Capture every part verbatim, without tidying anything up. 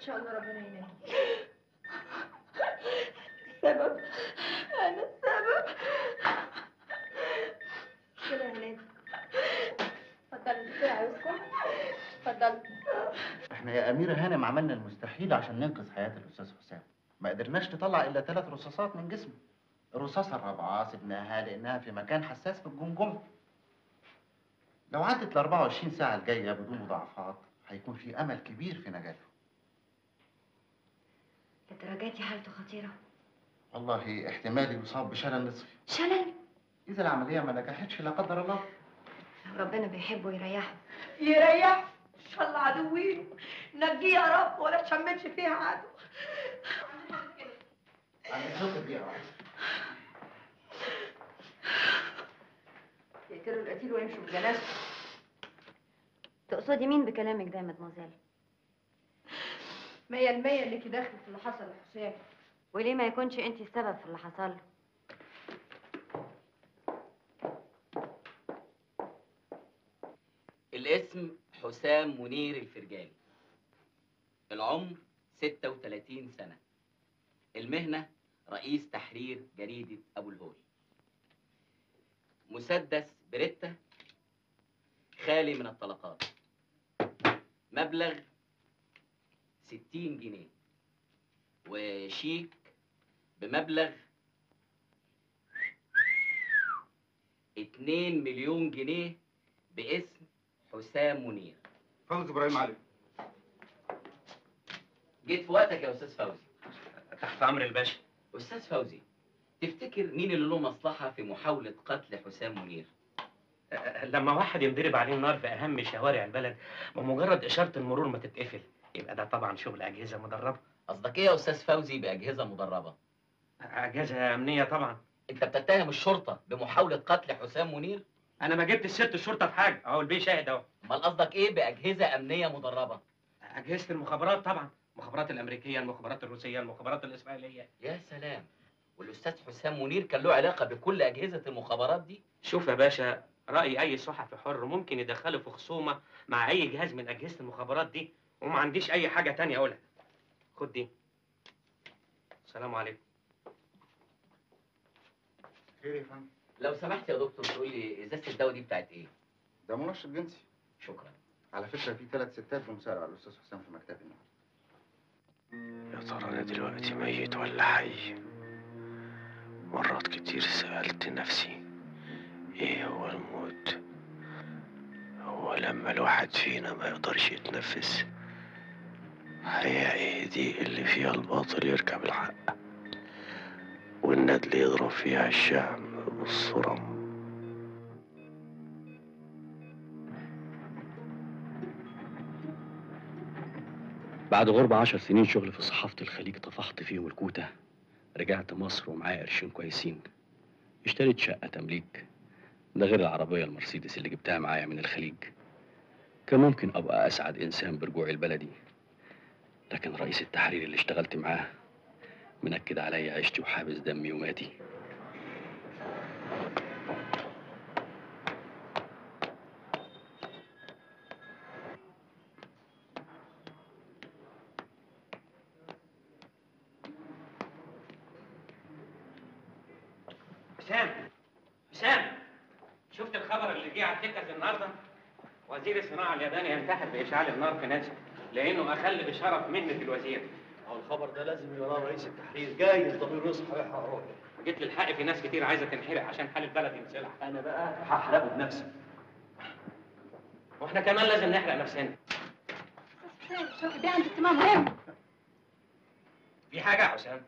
شاء الله ربنا ينجيك. السبب انا السبب. كده يا هنادي. اتفضلي دكتور عاوزكم. اتفضلي. احنا يا اميره هانم عملنا المستحيل عشان ننقذ حياه الاستاذ حسام. ما قدرناش نطلع الا ثلاث رصاصات من جسمه. الرصاصه الرابعه سبناها لانها في مكان حساس في الجمجمه. لو عدت ال أربعة وعشرين ساعه الجايه بدون مضاعفات هيكون في امل كبير في نجاته. للدرجة دي حالته خطيرة؟ والله احتمال يصاب بشلل نصفي. شلل؟ اذا العمليه ما نجحتش لا قدر الله. لو ربنا بيحبه يريحه. يريح ان شاء الله عدوين. نجيه يا رب ولا تشمتش فيها عدو. عندك شوكه دي يا رب. يقتلوا القتيل ويمشوا بجنازته. تقصدي مين بكلامك ده يا مدموزيل؟ مية المية اللي داخل في اللي حصل لحسام. وليه ما يكونش انت السبب في اللي حصل له؟ الاسم حسام منير الفرجاني. العمر ستة وثلاثين سنة. المهنة رئيس تحرير جريدة أبو الهول. مسدس بريتا خالي من الطلقات. مبلغ ستين جنيه. وشيك بمبلغ اتنين مليون جنيه باسم حسام منير. فوزي ابراهيم علي. جيت في وقتك يا استاذ فوزي. تحت امر الباشا. استاذ فوزي، تفتكر مين اللي له مصلحه في محاوله قتل حسام منير؟ لما واحد ينضرب عليه النار في اهم شوارع البلد بمجرد اشاره المرور ما تتقفل يبقى ده طبعا شغل اجهزه مدربه. قصدك ايه يا استاذ فوزي باجهزه مدربه؟ اجهزه امنيه طبعا. انت بتتهم الشرطه بمحاوله قتل حسام منير؟ انا ما جبتش سيره الشرطه في حاجه، اهو البيه شاهد اهو. امال قصدك ايه باجهزه امنيه مدربه؟ اجهزه المخابرات طبعا، المخابرات الامريكيه، المخابرات الروسيه، المخابرات الاسرائيليه. يا سلام، والاستاذ حسام منير كان له علاقه بكل اجهزه المخابرات دي؟ شوف يا باشا، راي اي صحفي حر ممكن يدخله في خصومه مع اي جهاز من اجهزه المخابرات دي، وما عنديش اي حاجه تانية اقولها. خد دي. السلام عليكم. خير يا فندم؟ لو سمحت يا دكتور تقول لي ازازه الدواء دي بتاعت ايه؟ ده منشط جنسي. شكرا. على فكره في ثلاث ستات بمساعدة على الاستاذ حسام في مكتبي النهارده. يا ترى انا دلوقتي ميت ولا حي؟ مرات كتير سألت نفسي ايه هو الموت؟ هو لما الواحد فينا ما يقدرش يتنفس. حياة ايه دي اللي فيها الباطل يركب الحق والندل يضرب فيها الشهم بالصرم؟ بعد غربة عشر سنين شغل في صحافة الخليج طفحت فيهم الكوتة. رجعت مصر ومعايا قرشين كويسين. اشتريت شقة تمليك، ده غير العربية المرسيدس اللي جبتها معايا من الخليج. كان ممكن أبقى أسعد إنسان برجوعي البلدي، لكن رئيس التحرير اللي اشتغلت معاه منكد عليا عيشتي وحابس دمي وماتي. حسام حسام، شفت الخبر اللي جه على التكرز النهارده؟ وزير الصناعه الياباني ينتحر باشعال النار في ناسا لانه اخل بشرف مهنه الوزير. هو الخبر ده لازم يقراه رئيس التحرير، جايز ضميره يصحى ويحرق روحه. جيت للحق، في ناس كتير عايزه تنحرق عشان حال البلد ينصلح. انا بقى هحرقه بنفسي. واحنا كمان لازم نحرق نفسنا. حسام شوفي دي عندي اجتماع مهم. في حاجه يا حسام؟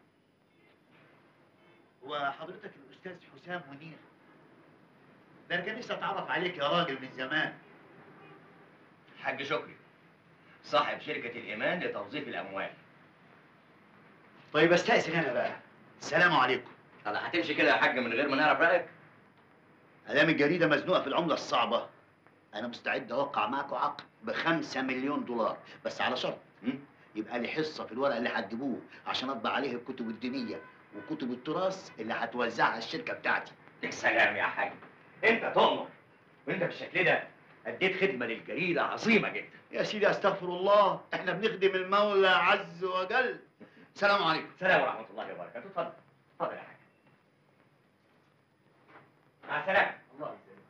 هو حضرتك الاستاذ حسام منير؟ ده انا كان نفسي اتعرف عليك يا راجل من زمان. حاج شكري صاحب شركة الإيمان لتوظيف الأموال. طيب استأذن أنا بقى. السلام عليكم. الله، هتمشي كده يا حاج من غير ما نعرف رأيك؟ أدام الجريدة مزنوقة في العملة الصعبة، أنا مستعد أوقع معاكم عقد بخمسة مليون دولار، بس على شرط يبقى لي حصة في الورق اللي هتجيبوه عشان أطبع عليه الكتب الدينية وكتب التراث اللي هتوزعها الشركة بتاعتي. يا سلام يا حاج، أنت تؤمر وأنت بالشكل ده اديت خدمه للجريده عظيمه جدا. يا سيدي استغفر الله، احنا بنخدم المولى عز وجل. السلام عليكم. السلام ورحمه الله وبركاته. اتفضل اتفضل يا حاج. مع السلامه. الله يسلمك.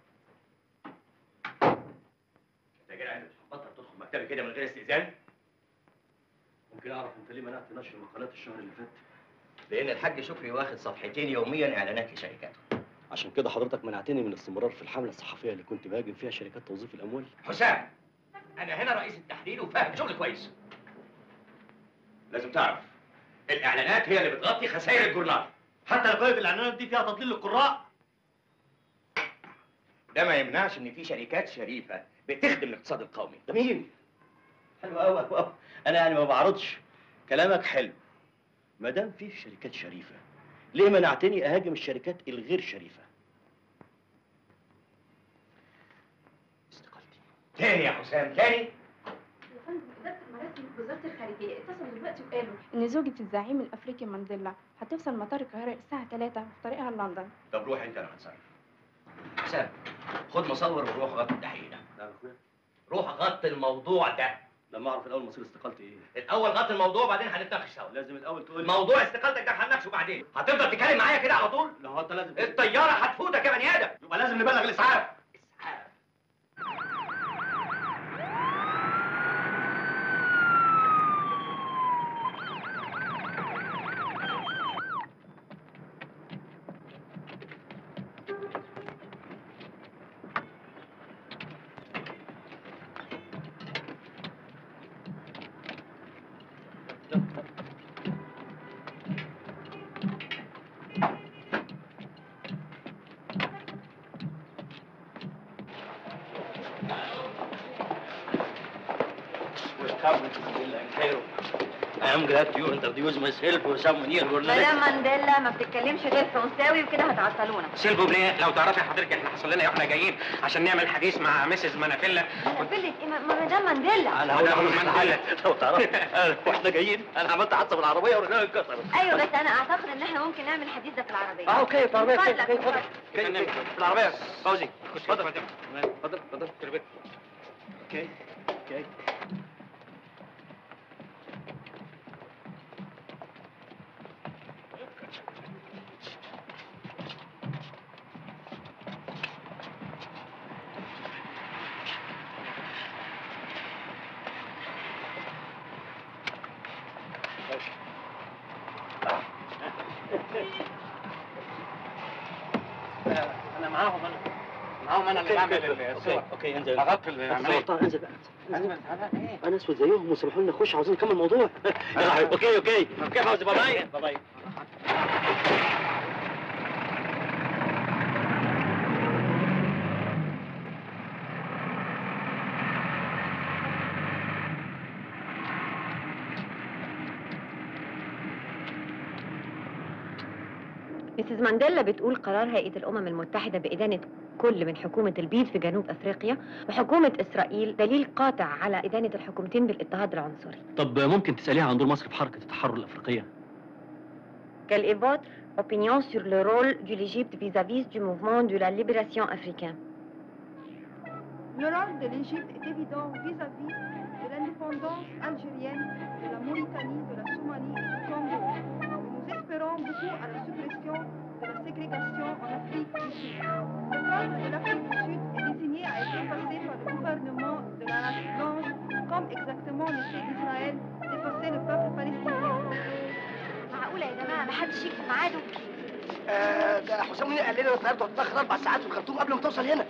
انت يا جدع انت مش هتبطل تدخل مكتبي كده من غير استئذان؟ ممكن اعرف انت ليه منعت نشر مقالات الشهر اللي فات؟ لان الحاج شكري واخد صفحتين يوميا اعلانات لشركاته. عشان كده حضرتك منعتني من الاستمرار في الحمله الصحفيه اللي كنت بهاجم فيها شركات توظيف الاموال؟ حسام، انا هنا رئيس التحرير وفاهم شغل كويس. لازم تعرف الاعلانات هي اللي بتغطي خسائر الجورنال. حتى لو كانت الاعلانات دي فيها تضليل للقراء. ده ما يمنعش ان في شركات شريفه بتخدم الاقتصاد القومي. ده مين؟ حلو قوي قوي. انا يعني ما بعرضش، كلامك حلو. ما دام في شركات شريفه، ليه منعتني اهاجم الشركات الغير شريفه؟ استقالتي. تاني يا حسام تاني؟ يا فندم إدارة المراسم في وزارة الخارجية اتصلوا دلوقتي وقالوا إن زوجة الزعيم الأفريقي مانديلا هتوصل مطار القاهرة الساعة ثلاثة في طريقها لندن. طب روح انت، انا هتصرف. حسام، خد مصور وروح غطي التحقيق ده. لا يا اخويا. روح غطي الموضوع ده. لما اعرف الاول مصير استقالتي ايه؟ الاول غطي الموضوع بعدين هنتناقش سوا. لازم الاول تقول موضوع استقالتك ده هنناقشه بعدين. هتفضل تتكلم معايا كده على طول؟ لا هو انت لازم الطياره هتفوتك يا بني ادم. يبقى لازم نبلغ الاسعاف. اسعاف؟ I'm glad to introduce myself for someone here. مدام مانديلا ما بتتكلمش غير فرنساوي وكده هتعطلونا. سيلفو بليه، لو تعرفي حضرتك احنا حصل لنا واحنا جايين عشان نعمل حديث مع مسز منافيلا. منافيلا ايه؟ ما مدام مانديلا. انا هقول لك حاجه لو تعرفي واحنا جايين انا عملت حادثه بالعربيه ورجلها اتكسرت. ايوه بس انا اعتقد ان احنا ممكن نعمل الحديث ده في العربيه. اه اوكي في العربيه. اتفضل اتفضل اتفضل. في العربيه. فوزي اتفضل اتفضل اتفضل اتفضل. اوكي اوكي. انا معاهم انا معاهم انا اللي بعمل الصور. اوكي انزل. هغطي العمليه. انزل بقى. انا اسود زيهم وسمحوا لنا نخش عاوزين نكمل الموضوع. اوكي اوكي اوكي فوزي. باي باي باي باي. مسز مانديلا بتقول قرار هيئة الأمم المتحدة بإدانة كل من حكومة البيض في جنوب أفريقيا وحكومة إسرائيل دليل قاطع على إدانة الحكومتين بالاضطهاد العنصري. طب ممكن تسأليها عن دور مصر في حركة التحرر الأفريقية؟ Quelle est votre opinion sur le rôle de l'Égypte vis-à-vis du mouvement de la libération africain? Le rôle de l'Égypte est évident vis-à-vis de l'indépendance algérienne, de la Mauritanie, de la Somalie et du Congo. Nous espérons beaucoup à la suppression de la ségrégation en Afrique du Sud. Le peuple de l'Afrique du Sud est désigné à être effacé par le gouvernement de la race blanche, comme exactement l'État d'Israël d'effacer le peuple palestinien. معقولة يا جماعة ما حدش يجي في ميعاده؟ آه ده حسام منير قال لنا الطيارة هتتأخر أربع ساعات في الخرطوم قبل ما توصل هنا.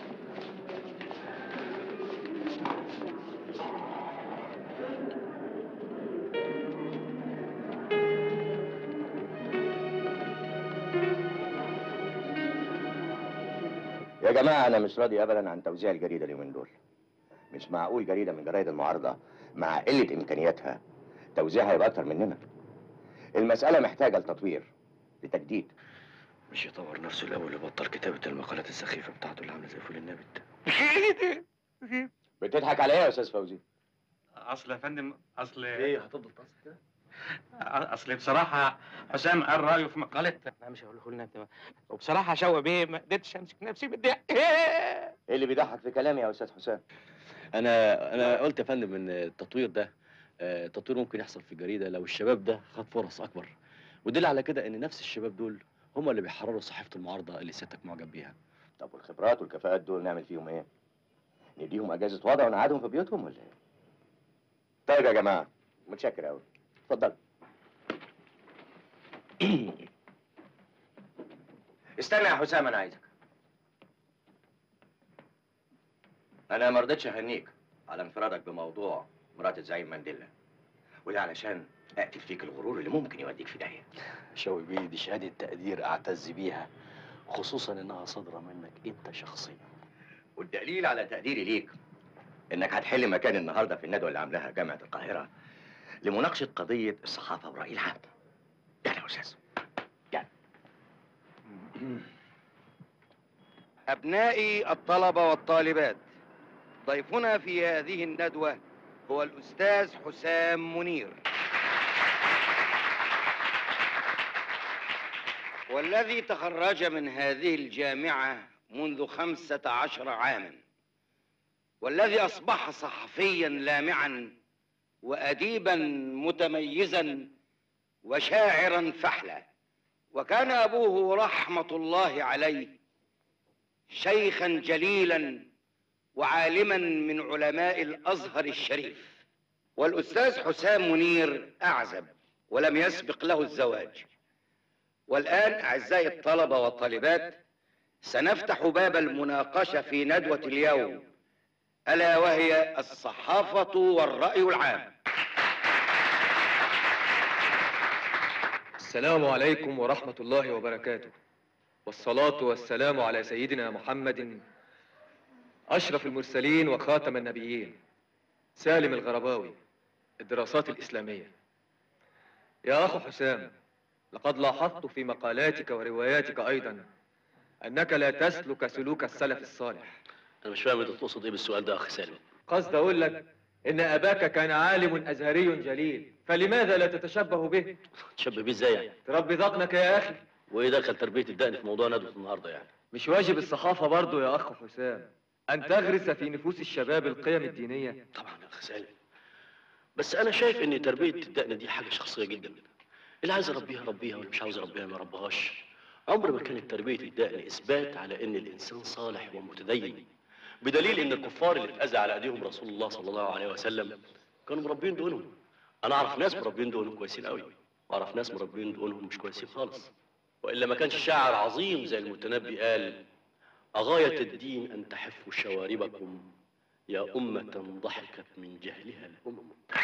يا جماعة أنا مش راضي أبدا عن توزيع الجريدة اليومين دول. مش معقول جريدة من جرايد المعارضة مع قلة إمكانياتها توزيعها يبقى أكتر مننا. المسألة محتاجة لتطوير، لتجديد. مش يطور نفسه الأول يبطل كتابة المقالات السخيفة بتاعته اللي عاملة زي فول النابت. بتضحك على إيه يا أستاذ فوزي؟ اصل يا فندم اصل إيه هتفضل تصحى كده؟ اصل بصراحه حسام قال رايه في مقاله. لا مش هقوله لنا انت. وبصراحه شوقي بيه ما قدرتش امسك نفسي بالضحك. ايه اللي بيضحك في كلامي يا استاذ حسام؟ انا انا قلت يا فندم ان التطوير ده آه، التطوير ممكن يحصل في الجريده لو الشباب ده خد فرص اكبر، ودل على كده ان نفس الشباب دول هم اللي بيحرروا صحيفه المعارضه اللي سيادتك معجب بيها. طب والخبرات والكفاءات دول نعمل فيهم ايه؟ نديهم اجازه وضع ونقعدهم في بيوتهم ولا ايه؟ طيب يا جماعه، متشكر قوي. اتفضل. استنى يا حسام، انا عايزك. انا ما رضيتش اهنيك على انفرادك بموضوع مرات الزعيم مانديلا، وده علشان اقتل فيك الغرور اللي ممكن يوديك في داهيه. شوقي بيه، دي شهاده تقدير اعتز بيها، خصوصا انها صادره منك انت شخصيا. والدليل على تقديري ليك انك هتحل مكان النهارده في الندوه اللي عاملاها جامعه القاهره لمناقشه قضيه الصحافه والراي العام. يعني يا استاذ يعني. أبنائي الطلبة والطالبات، ضيفنا في هذه الندوة هو الأستاذ حسام منير، والذي تخرج من هذه الجامعة منذ خمسة عشر عاما، والذي أصبح صحفيا لامعا وأديبا متميزا وشاعرا فحلا. وكان أبوه رحمة الله عليه شيخا جليلا وعالما من علماء الأزهر الشريف. والأستاذ حسام منير أعزب ولم يسبق له الزواج. والآن أعزائي الطلبة والطالبات، سنفتح باب المناقشة في ندوة اليوم، ألا وهي الصحافة والرأي العام. السلام عليكم ورحمة الله وبركاته، والصلاة والسلام على سيدنا محمد أشرف المرسلين وخاتم النبيين، سالم الغرباوي، الدراسات الإسلامية. يا أخ حسام، لقد لاحظت في مقالاتك ورواياتك أيضا أنك لا تسلك سلوك السلف الصالح. انا مش فاهم انت تقصد ايه بالسؤال ده يا اخ سالم. قصد أقول لك إن أباك كان عالم أزهري جليل، فلماذا لا تتشبه به؟ تشبه بيه ازاي يعني؟ تربي ذقنك يا أخي. وايه دخل تربيه الدقن في موضوع ندوه النهارده يعني؟ مش واجب الصحافة برضو يا أخ حسام أن تغرس في نفوس الشباب القيم الدينية؟ طبعا يا اخ سالم، بس انا شايف ان تربيه الدقن دي حاجه شخصيه جدا. اللي عايز يربيها ربيها، واللي مش عاوز يربيها ما ربهاش. عمر ما كانت تربيه الدقن اثبات على ان الانسان صالح ومتدين، بدليل ان الكفار اللي اتاذى على ايديهم رسول الله صلى الله عليه وسلم كانوا مربين دقنهم. انا اعرف ناس مربين دقنهم كويسين قوي، واعرف ناس مربين دقنهم مش كويسين خالص. والا ما كانش شاعر عظيم زي المتنبي قال: أغاية الدين أن تحفوا شواربكم يا أمة ضحكت من جهلها الأمم.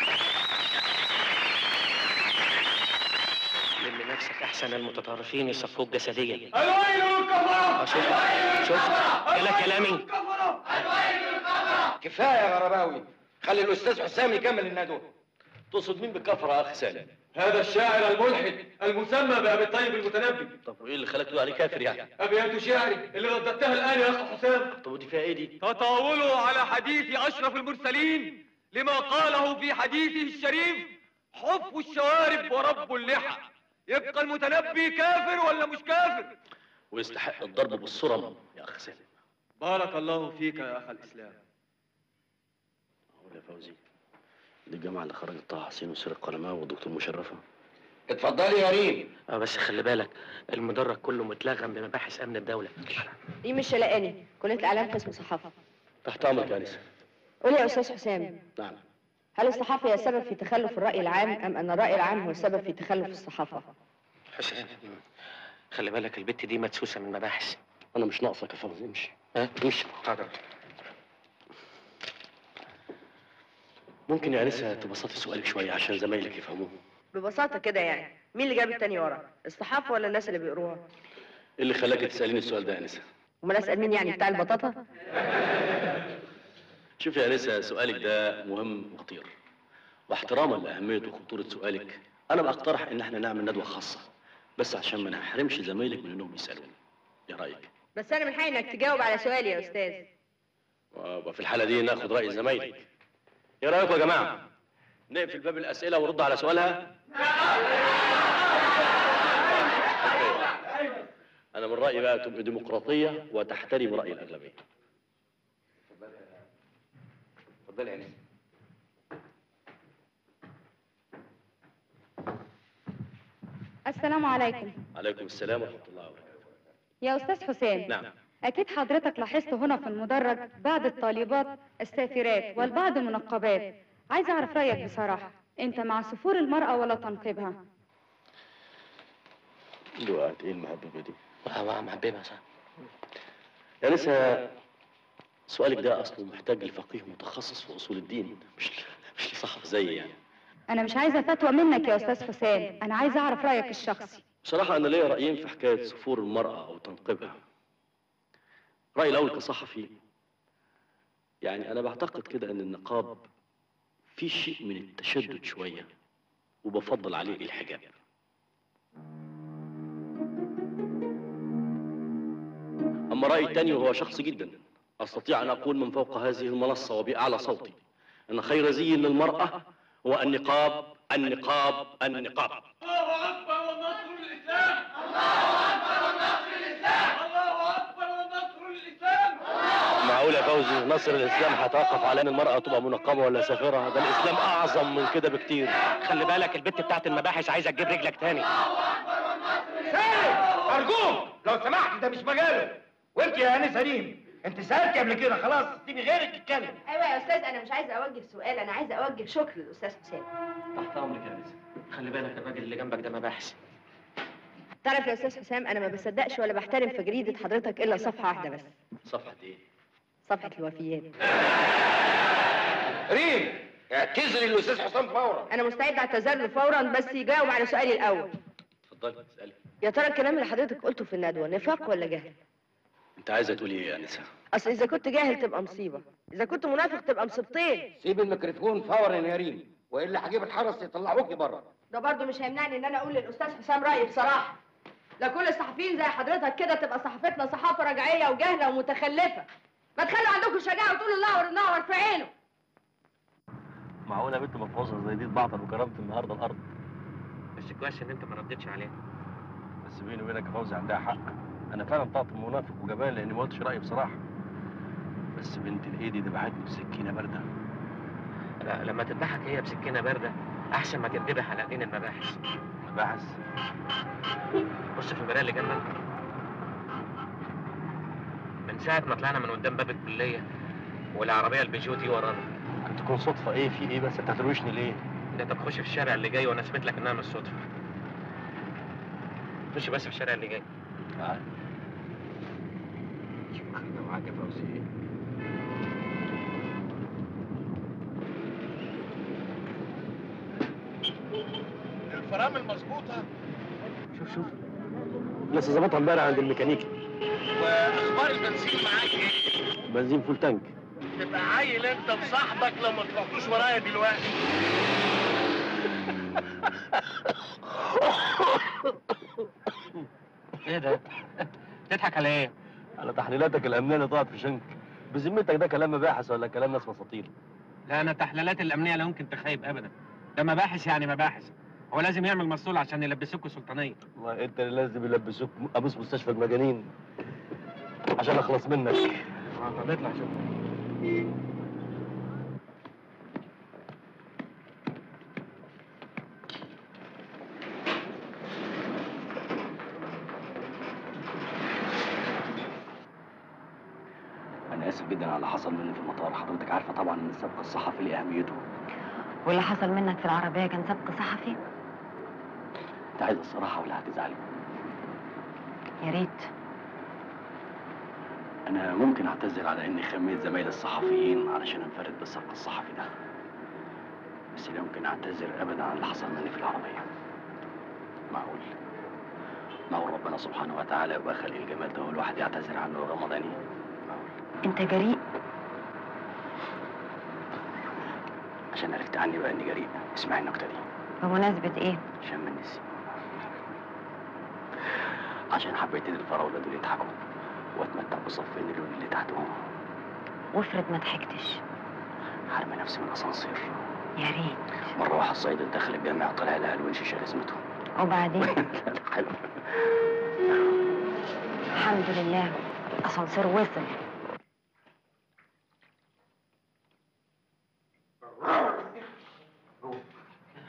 لم نفسك أحسن المتطرفين يصفوك جسديا. الويل للكفرة! شوف شوف كلا كلامي. كفاية يا غرباوي، خلي الأستاذ حسام يكمل الندوة. تقصد مين بالكفرة يا أخ سالم؟ هذا الشاعر الملحد المسمى بأبي الطيب المتنبي. طب وإيه اللي خلاك تقول عليه كافر يعني؟ أبيات شعري اللي رددتها الآن يا أخ حسام. طب ودي فيها إيه دي؟ تطاولوا على حديث أشرف المرسلين لما قاله في حديثه الشريف: حفوا الشوارب ورب اللحى. يبقى المتنبي كافر ولا مش كافر؟ ويستحق الضرب بالصرم يا أخ سالم. بارك الله فيك يا أخ الإسلام. أقول يا فوزي، دي الجامعة اللي خرجت طه حسين وسير القلماوي والدكتور مشرفة. اتفضلي يا ريم. اه بس خلي بالك، المدرج كله متلغم بمباحث أمن الدولة. دي مش شلقاني، كلية الإعلام قسم صحافة. تحت أمرك يا أنسة. قول يا أستاذ حسام، نعم. هل الصحافة هي السبب في تخلف الرأي العام أم أن الرأي العام هو السبب في تخلف الصحافة؟ حسام خلي بالك، البت دي مدسوسة من مباحث. أنا مش ناقصك يا فوزي، امشي. ها امشي. حاضر. ممكن يا أنسة تبسطي سؤالك شوية عشان زمايلك يفهموه؟ ببساطة كده يعني، مين اللي جاب التاني ورا؟ الصحافة ولا الناس اللي بيقروها؟ إيه اللي خلاك تسأليني السؤال ده يا أنسة؟ أمال أسأل مين يعني، بتاع البطاطا؟ شوفي يا أنسة، سؤالك ده مهم وخطير، واحتراما لأهمية وخطورة سؤالك أنا بقترح إن احنا نعمل ندوة خاصة بس عشان ما نحرمش زمايلك من إنهم يسألوني. إيه رأيك؟ بس أنا من حقي إنك تجاوب على سؤالي يا أستاذ. وفي الحالة دي ناخد رأي زمايلك. إيه رأيكم يا جماعة؟ نقفل باب الأسئلة ونرد على سؤالها؟ أنا من رأيي بقى تبقى ديمقراطية وتحترم رأي الأغلبية. اتفضلي يا نسا. السلام عليكم. عليكم السلام ورحمه الله وبركاته. يا أستاذ حسام، نعم. أكيد حضرتك لاحظت هنا في المدرج بعض الطالبات السافرات والبعض منقبات. عايز أعرف رأيك بصراحة، أنت مع سفور المرأة ولا تنقيبها؟ دلوقتي ايه المهببه دي؟ محببها صح. يا نسا، سؤالك ده اصله محتاج لفقيه متخصص في اصول الدين، مش مش لصحف زي يعني. أنا مش عايزة فتوى منك يا أستاذ حسام، أنا عايزة أعرف رأيك الشخصي. بصراحه انا ليا رايين في حكايه سفور المراه او تنقيبها. رايي الاول كصحفي، يعني انا بعتقد كده ان النقاب في شيء من التشدد شويه، وبفضل عليه الحجاب. اما رايي الثاني وهو شخصي جدا، استطيع ان اقول من فوق هذه المنصه وباعلى صوتي ان خير زي للمراه هو النقاب النقاب النقاب. الله اكبر والنصر للاسلام! الله اكبر والنصر للاسلام! الله اكبر والنصر للاسلام! معقول يا فوزي نصر الاسلام هيتوقف على ان المراه تبقى منقبه ولا سافره؟ ده الاسلام اعظم من كده بكتير. خلي بالك البت بتاعت المباحث عايزه تجيب رجلك تاني. سيد ارجوك لو سمحت، ده مش مجاله. وانت يا انسه ريم، انت سالتي قبل كده، خلاص سيبي غيرك تتكلم. ايوه يا استاذ، انا مش عايزه اوجه سؤال، انا عايزه اوجه شكر للاستاذ حسام. تحت امرك يا انسه. خلي بالك الراجل اللي جنبك ده مباحث. تعرف يا استاذ حسام، انا ما بصدقش ولا بحترم في جريده حضرتك الا صفحه واحده بس. صفحه ايه؟ صفحه الوفيات. ريم اعتذري للاستاذ حسام فورا. انا مستعد اعتذر له فورا، بس يجاوب على سؤالي الاول. اتفضلي اسالي. يا ترى الكلام اللي حضرتك قلته في الندوه نفاق ولا جهل؟ انت عايزه تقولي ايه يا انسه؟ اصل اذا كنت جاهل تبقى مصيبه، اذا كنت منافق تبقى مصيبتين. سيب الميكروفون فورا يا ريم، والا هجيب الحرس يطلعوكي بره. ده برضه مش هيمنعني ان انا اقول للاستاذ حسام رايي بصراحه. لا كل الصحفيين زي حضرتك كده تبقى صحافتنا صحافه رجعيه وجاهله ومتخلفه. ما تخلوا عندكم شجاعه وتقولوا الله ونور في عينه. معقوله بنت مفوزه زي دي تبعتر وكرامه النهارده الارض؟ بس كويس ان انت ما ردتش عليها. بس بيني وبينك يا فوزي عندها حق، انا فعلا طلعت منافق وجبان لاني ما قلتش رايي بصراحه. بس بنت الايدي دبحتني بسكينه بارده. لا لما تذبحك هي بسكينه بارده احسن ما تذبح على ايدين المباحث. مباحث؟ بص في المرايه اللي جنبك. من ساعه ما طلعنا من قدام باب الكليه والعربيه البيجو دي ورانا. ممكن تكون صدفه. ايه في ايه بس؟ انت هتروشني ليه؟ ده انت تخش في الشارع اللي جاي وانا اثبت لك انها مش صدفه. خش بس في الشارع اللي جاي. تعال. شوف خلينا معاك يا فوزي. الفرامل مظبوطه. شوف شوف لسه ظابطها امبارح عند الميكانيكي. واخبار البنزين معاك ايه؟ بنزين فول تانك. تبقى عيل انت وصاحبك لو ما طلعتوش ورايا دلوقتي. ايه ده؟ تضحك على ايه؟ على تحليلاتك الامنيه اللي طلعت في شنك. بذمتك ده كلام مباحث ولا كلام ناس مساطيل؟ لا انا تحليلات الامنيه لا يمكن تخيب ابدا. ده مباحث يعني مباحث. هو لازم يعمل مسطول عشان يلبسوكوا سلطانيه. والله انت اللي لازم يلبسوك ابوس مستشفى المجانين عشان اخلص منك. اه طب اطلع شوف. انا اسف جدا على اللي حصل مني في المطار. حضرتك عارفه طبعا ان السبق الصحفي ليه اهميته. واللي حصل منك في العربيه كان سبق صحفي؟ انت عايزه الصراحه ولا هتزعلي؟ يا ريت. انا ممكن اعتذر على اني خميت زمايلي الصحفيين علشان انفرد بالسبق الصحفي ده، بس لا يمكن اعتذر ابدا عن اللي حصل مني في العربيه. معقول معقول ربنا سبحانه وتعالى يبقى خلق الجمال ده والواحد يعتذر عنه رمضاني؟ معقول؟ انت جريء. عشان عرفت عني بقى اني جريء، اسمعي النكته دي. بمناسبه ايه؟ شم النسيم. عشان حبيت الفراوله دول يضحكوا واتمتع بصفين اللون اللي تحتهم. وافرض ما ضحكتش؟ حرمي نفسي من الاسانسير. يا ريت. مره واحد صعيدي دخل الجامع طلع لها الوان شيشه لازمته. وبعدين؟ حلو. الحمد لله الاسانسير وصل.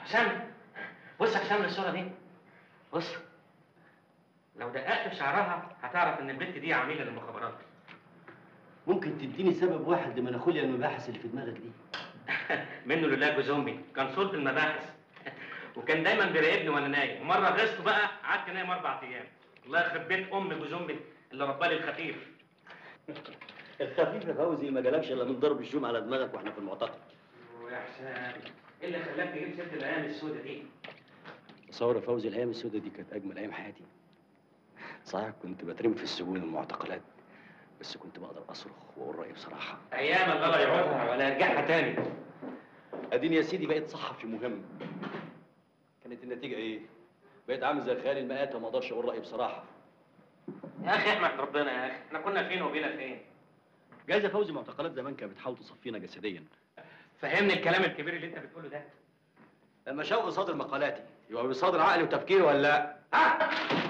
حسام بص يا حسام للصوره دي. بص لو دققت في شعرها هتعرف ان البنت دي عميله للمخابرات. ممكن تديني سبب واحد لمناخوليا المباحث اللي في دماغك دي؟ منه لله جوز امي كان صورة المباحث وكان دايما بيراقبني وانا نايم، ومره غصت بقى قعدت نايم اربع ايام. الله يخرب بيت ام جوز امي اللي ربالي الخفيف. الخفيف يا فوزي ما جالكش الا من ضرب الشوم على دماغك واحنا في المعتقل. ويا حسام ايه اللي خلاك تجيب سيره الايام السوداء دي؟ تصور يا فوزي الايام السوداء دي كانت اجمل ايام حياتي. صحيح كنت بترمي في السجون والمعتقلات، بس كنت بقدر اصرخ واقول رايي بصراحه. ايام الله يعودها ولا يرجعها تاني. اديني يا سيدي بقيت صحفي مهم. كانت النتيجه ايه؟ بقيت عامل زي خيال المآتة وما اقدرش اقول رايي بصراحه. يا اخي احمد ربنا يا اخي، احنا كنا فين وبينا فين؟ جايز يا فوزي معتقلات زمان كانت بتحاول تصفينا جسديا. فهمني الكلام الكبير اللي انت بتقوله ده. لما شوقي صادر مقالاتي يبقى بيصادر عقلي وتفكيري ولا لا؟ ها؟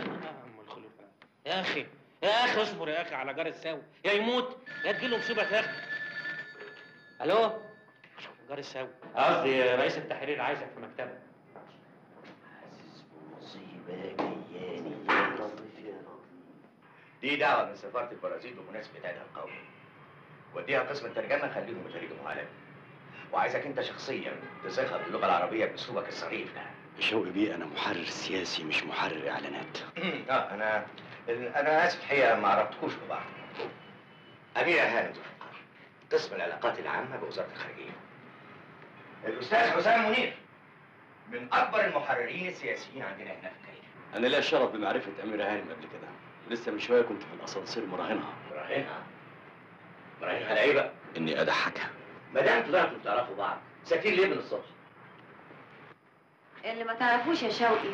يا اخي يا اخي اصبر يا اخي على جار الساوي، يا يموت يا تجيله مصيبه تاخده. الو جار الساوي، قصدي رئيس التحرير عايزك في مكتبه. مصيبه جياني يا لطيف يا لطيف. دي دعوه من سفاره البرازيل بمناسبه عيدها القومي. وديها قسم الترجمه خليهم يترجموا عالمي. وعايزك انت شخصيا تصيغها باللغه العربيه باسلوبك الصريح ده. شوقي بيه انا محرر سياسي مش محرر اعلانات. اه انا انا اسف الحقيقه ما عرفتكوش ببعض. اميره هانم قسم العلاقات العامه بوزاره الخارجيه. الاستاذ حسام منير من اكبر المحررين السياسيين عندنا هنا في الكارير. انا ليا الشرف بمعرفه اميره هانم قبل كده، لسه من شويه كنت في الاسانسير مراهنها. مراهنها؟ مراهنها على ايه بقى؟ اني اضحكها. ما دام طلعتوا بتعرفوا بعض ساكتين ليه من الصبح؟ اللي ما تعرفوش يا شوقي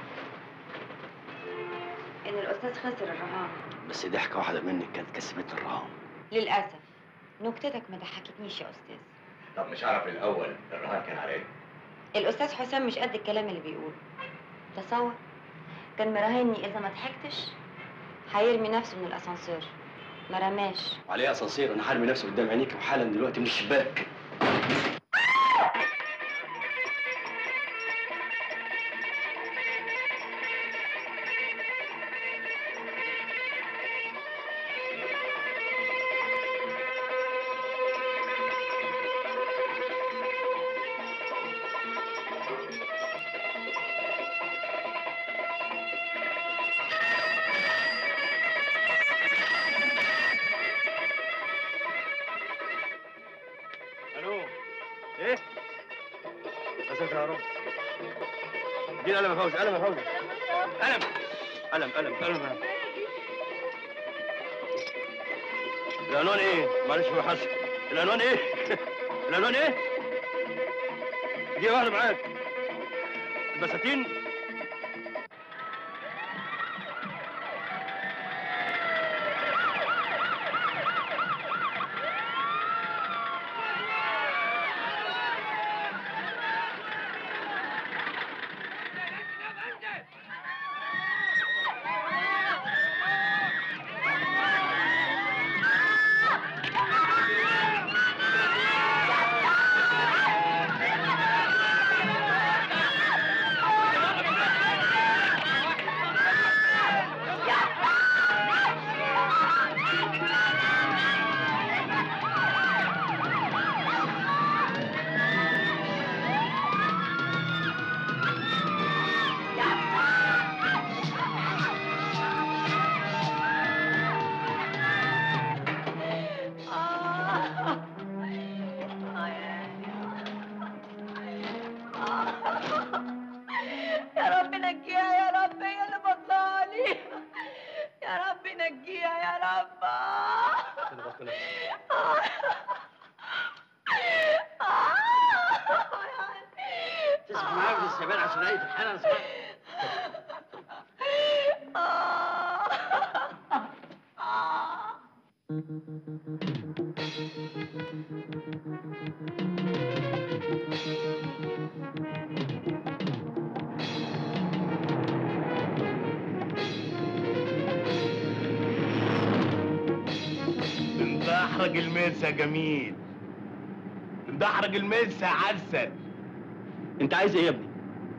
ان الاستاذ خسر الرهان. بس ضحكه واحده منك كانت كسبتني الرهان. للاسف نكتتك ما ضحكتنيش يا استاذ. طب مش عارف الاول الرهان كان على ايه؟ الاستاذ حسام مش قد الكلام اللي بيقوله. تصور كان مراهني اذا ما ضحكتش هيرمي نفسه من الاسانسير، ما رماش. وعليه اسانسير؟ انا حارمي نفسي قدام عينيك وحالا دلوقتي من الشباك. ايه؟ يا ساتر يا رب. اديني قلم يا فوزي، قلم يا فوزي. قلم قلم قلم قلم. العنوان ايه؟ معلش يا حسن. العنوان ايه؟ العنوان ايه؟ دي واحدة معاك. البساتين. اندحرج المسا جميل. اندحرج المسا عسل. انت عايز ايه يا ابني؟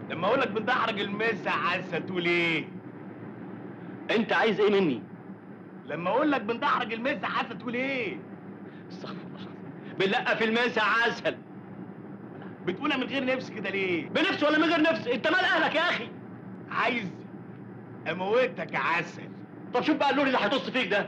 لما اقول لك بندحرج المسا عسل تقول ايه؟ انت عايز ايه مني؟ لما اقول لك بندحرج المسا عسل تقول ايه؟ استغفر الله. بنلقى في المسا عسل. بتقولها من غير نفس كده ليه؟ بنفس ولا من غير نفس؟ انت مال اهلك يا اخي؟ عايز اموتك يا عسل. طب شوف بقى اللون اللي هيطص فيك ده.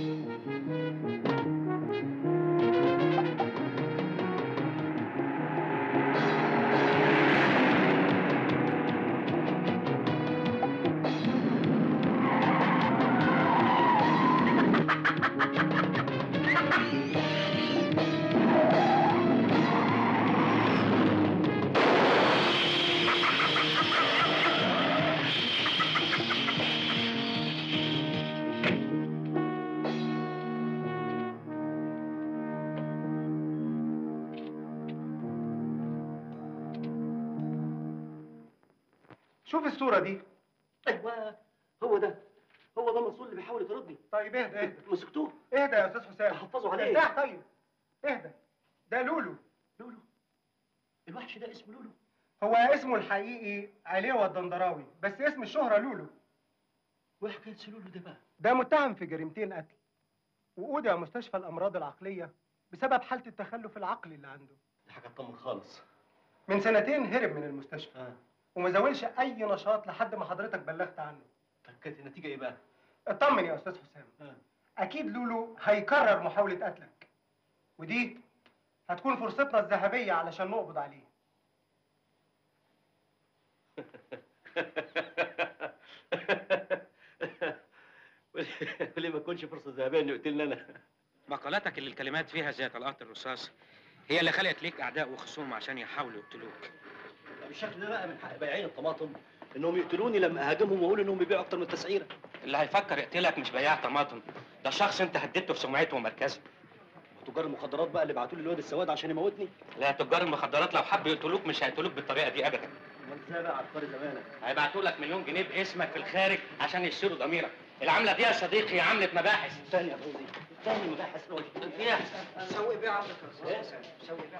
شوف الصورة دي. ايوه هو ده هو ده منصور اللي بيحاول يطردني. طيب اهدى اهدى. مسكتوه. اهدى يا استاذ حسام. تحفظوا عليه. ارتاح طيب. اهدى. ده لولو. لولو؟ الوحش ده اسمه لولو؟ هو اسمه الحقيقي عليوة الدندراوي، بس اسم الشهرة لولو. وايه حكاية لولو ده بقى؟ ده متهم في جريمتين قتل. وأودع مستشفى الأمراض العقلية بسبب حالة التخلف العقلي اللي عنده. دي حاجة تطمن خالص. من سنتين هرب من المستشفى. آه. وما زاولش أي نشاط لحد ما حضرتك بلغت عنه. طب كانت النتيجة إيه بقى؟ اطمن يا أستاذ حسام. آه. أكيد لولو هيكرر محاولة قتلك. ودي هتكون فرصتنا الذهبية علشان نقبض عليه. وليه ما تكونش فرصة ذهبية إنه يقتلني أنا؟ مقالاتك اللي الكلمات فيها زي طلقات الرصاص هي اللي خلقت ليك أعداء وخصوم عشان يحاولوا يقتلوك. بالشكل ده بقى من حق بياعين الطماطم إنهم يقتلوني لما أهاجمهم وأقول إنهم بيبيعوا أكتر من التسعيرة. اللي هيفكر يقتلك مش بياع طماطم، ده شخص أنت هددته في سمعته ومركزه. تجار المخدرات بقى اللي بعتوا لي الواد السواد عشان يموتني؟ لا، تجار المخدرات لو حبوا يقتلوك مش هيقتلوك بالطريقة دي أبدا. امال ازاي بقى عبقري زمانك؟ هيبعتوا لك مليون جنيه باسمك في الخارج عشان يشتروا ضميرك. العملة دي يا صديقي عملة مباحث. ثاني يا فوزي، ثاني مباحث فيها سوي بيع عندك يا استاذ. سوي بيع.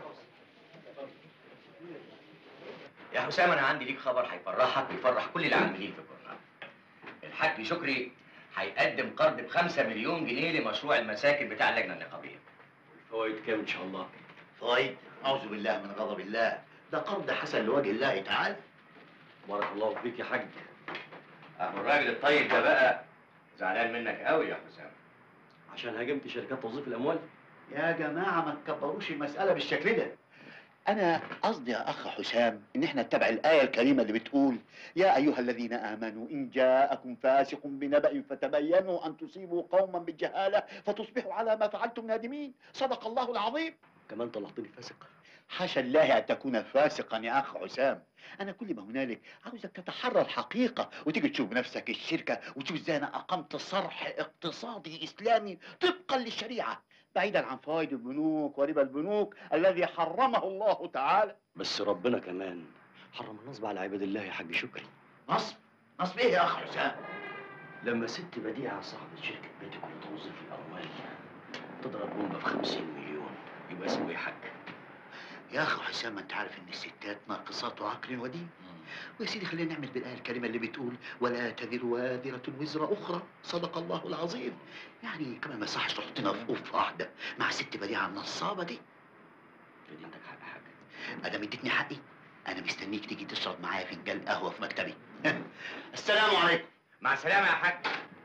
يا حسام انا عندي ليك خبر هيفرحك ويفرح كل العاملين في الجورنال. الحاج شكري هيقدم قرض بخمسة مليون جنيه لمشروع المساكن بتاع اللجنه النقابيه. الفوائد كام ان شاء الله؟ فوائد؟ اعوذ بالله من غضب الله، ده قرض حسن لوجه الله تعالى. بارك الله فيك يا حاج. اهو الراجل الطيب ده بقى زعلان منك قوي يا حسام. عشان هاجمت شركات توظيف الاموال؟ يا جماعه ما تكبروش المساله بالشكل ده. انا قصدي يا اخ حسام ان احنا نتبع الايه الكريمه اللي بتقول يا ايها الذين امنوا ان جاءكم فاسق بنبأ فتبينوا ان تصيبوا قوما بالجهاله فتصبحوا على ما فعلتم نادمين. صدق الله العظيم. كمان طلعتني فاسق؟ حاشا الله ان تكون فاسقا يا اخ حسام. انا كل ما هنالك عاوزك تتحرى الحقيقه وتيجي تشوف بنفسك الشركه وتشوف ازاي انا اقمت صرح اقتصادي اسلامي طبقا للشريعه بعيدا عن فوائد البنوك وربا البنوك الذي حرمه الله تعالى. بس ربنا كمان حرم النصب على عباد الله يا حاج شكري. نصب؟ نصب ايه يا اخ حسام؟ لما ست بديعه صاحبة شركه بيتك وتوظيف الاموال تضرب بومبه بخمسين مليون يبقى اسمه ايه يا حاج؟ يا اخ حسام ما انت عارف ان الستات ناقصات عقل ودين. ويا سيدي خلينا نعمل بالايه الكريمه اللي بتقول ولا تذر وازره وزر اخرى. صدق الله العظيم. يعني كمان ما يصحش تحطنا في اوف واحده مع ست بديعه النصابه دي. دي انتك حق حاجه. ادام اديتني حقي انا مستنيك تيجي تشرب معايا فنجان قهوه في مكتبي. السلام عليكم. مع السلامه يا حاج.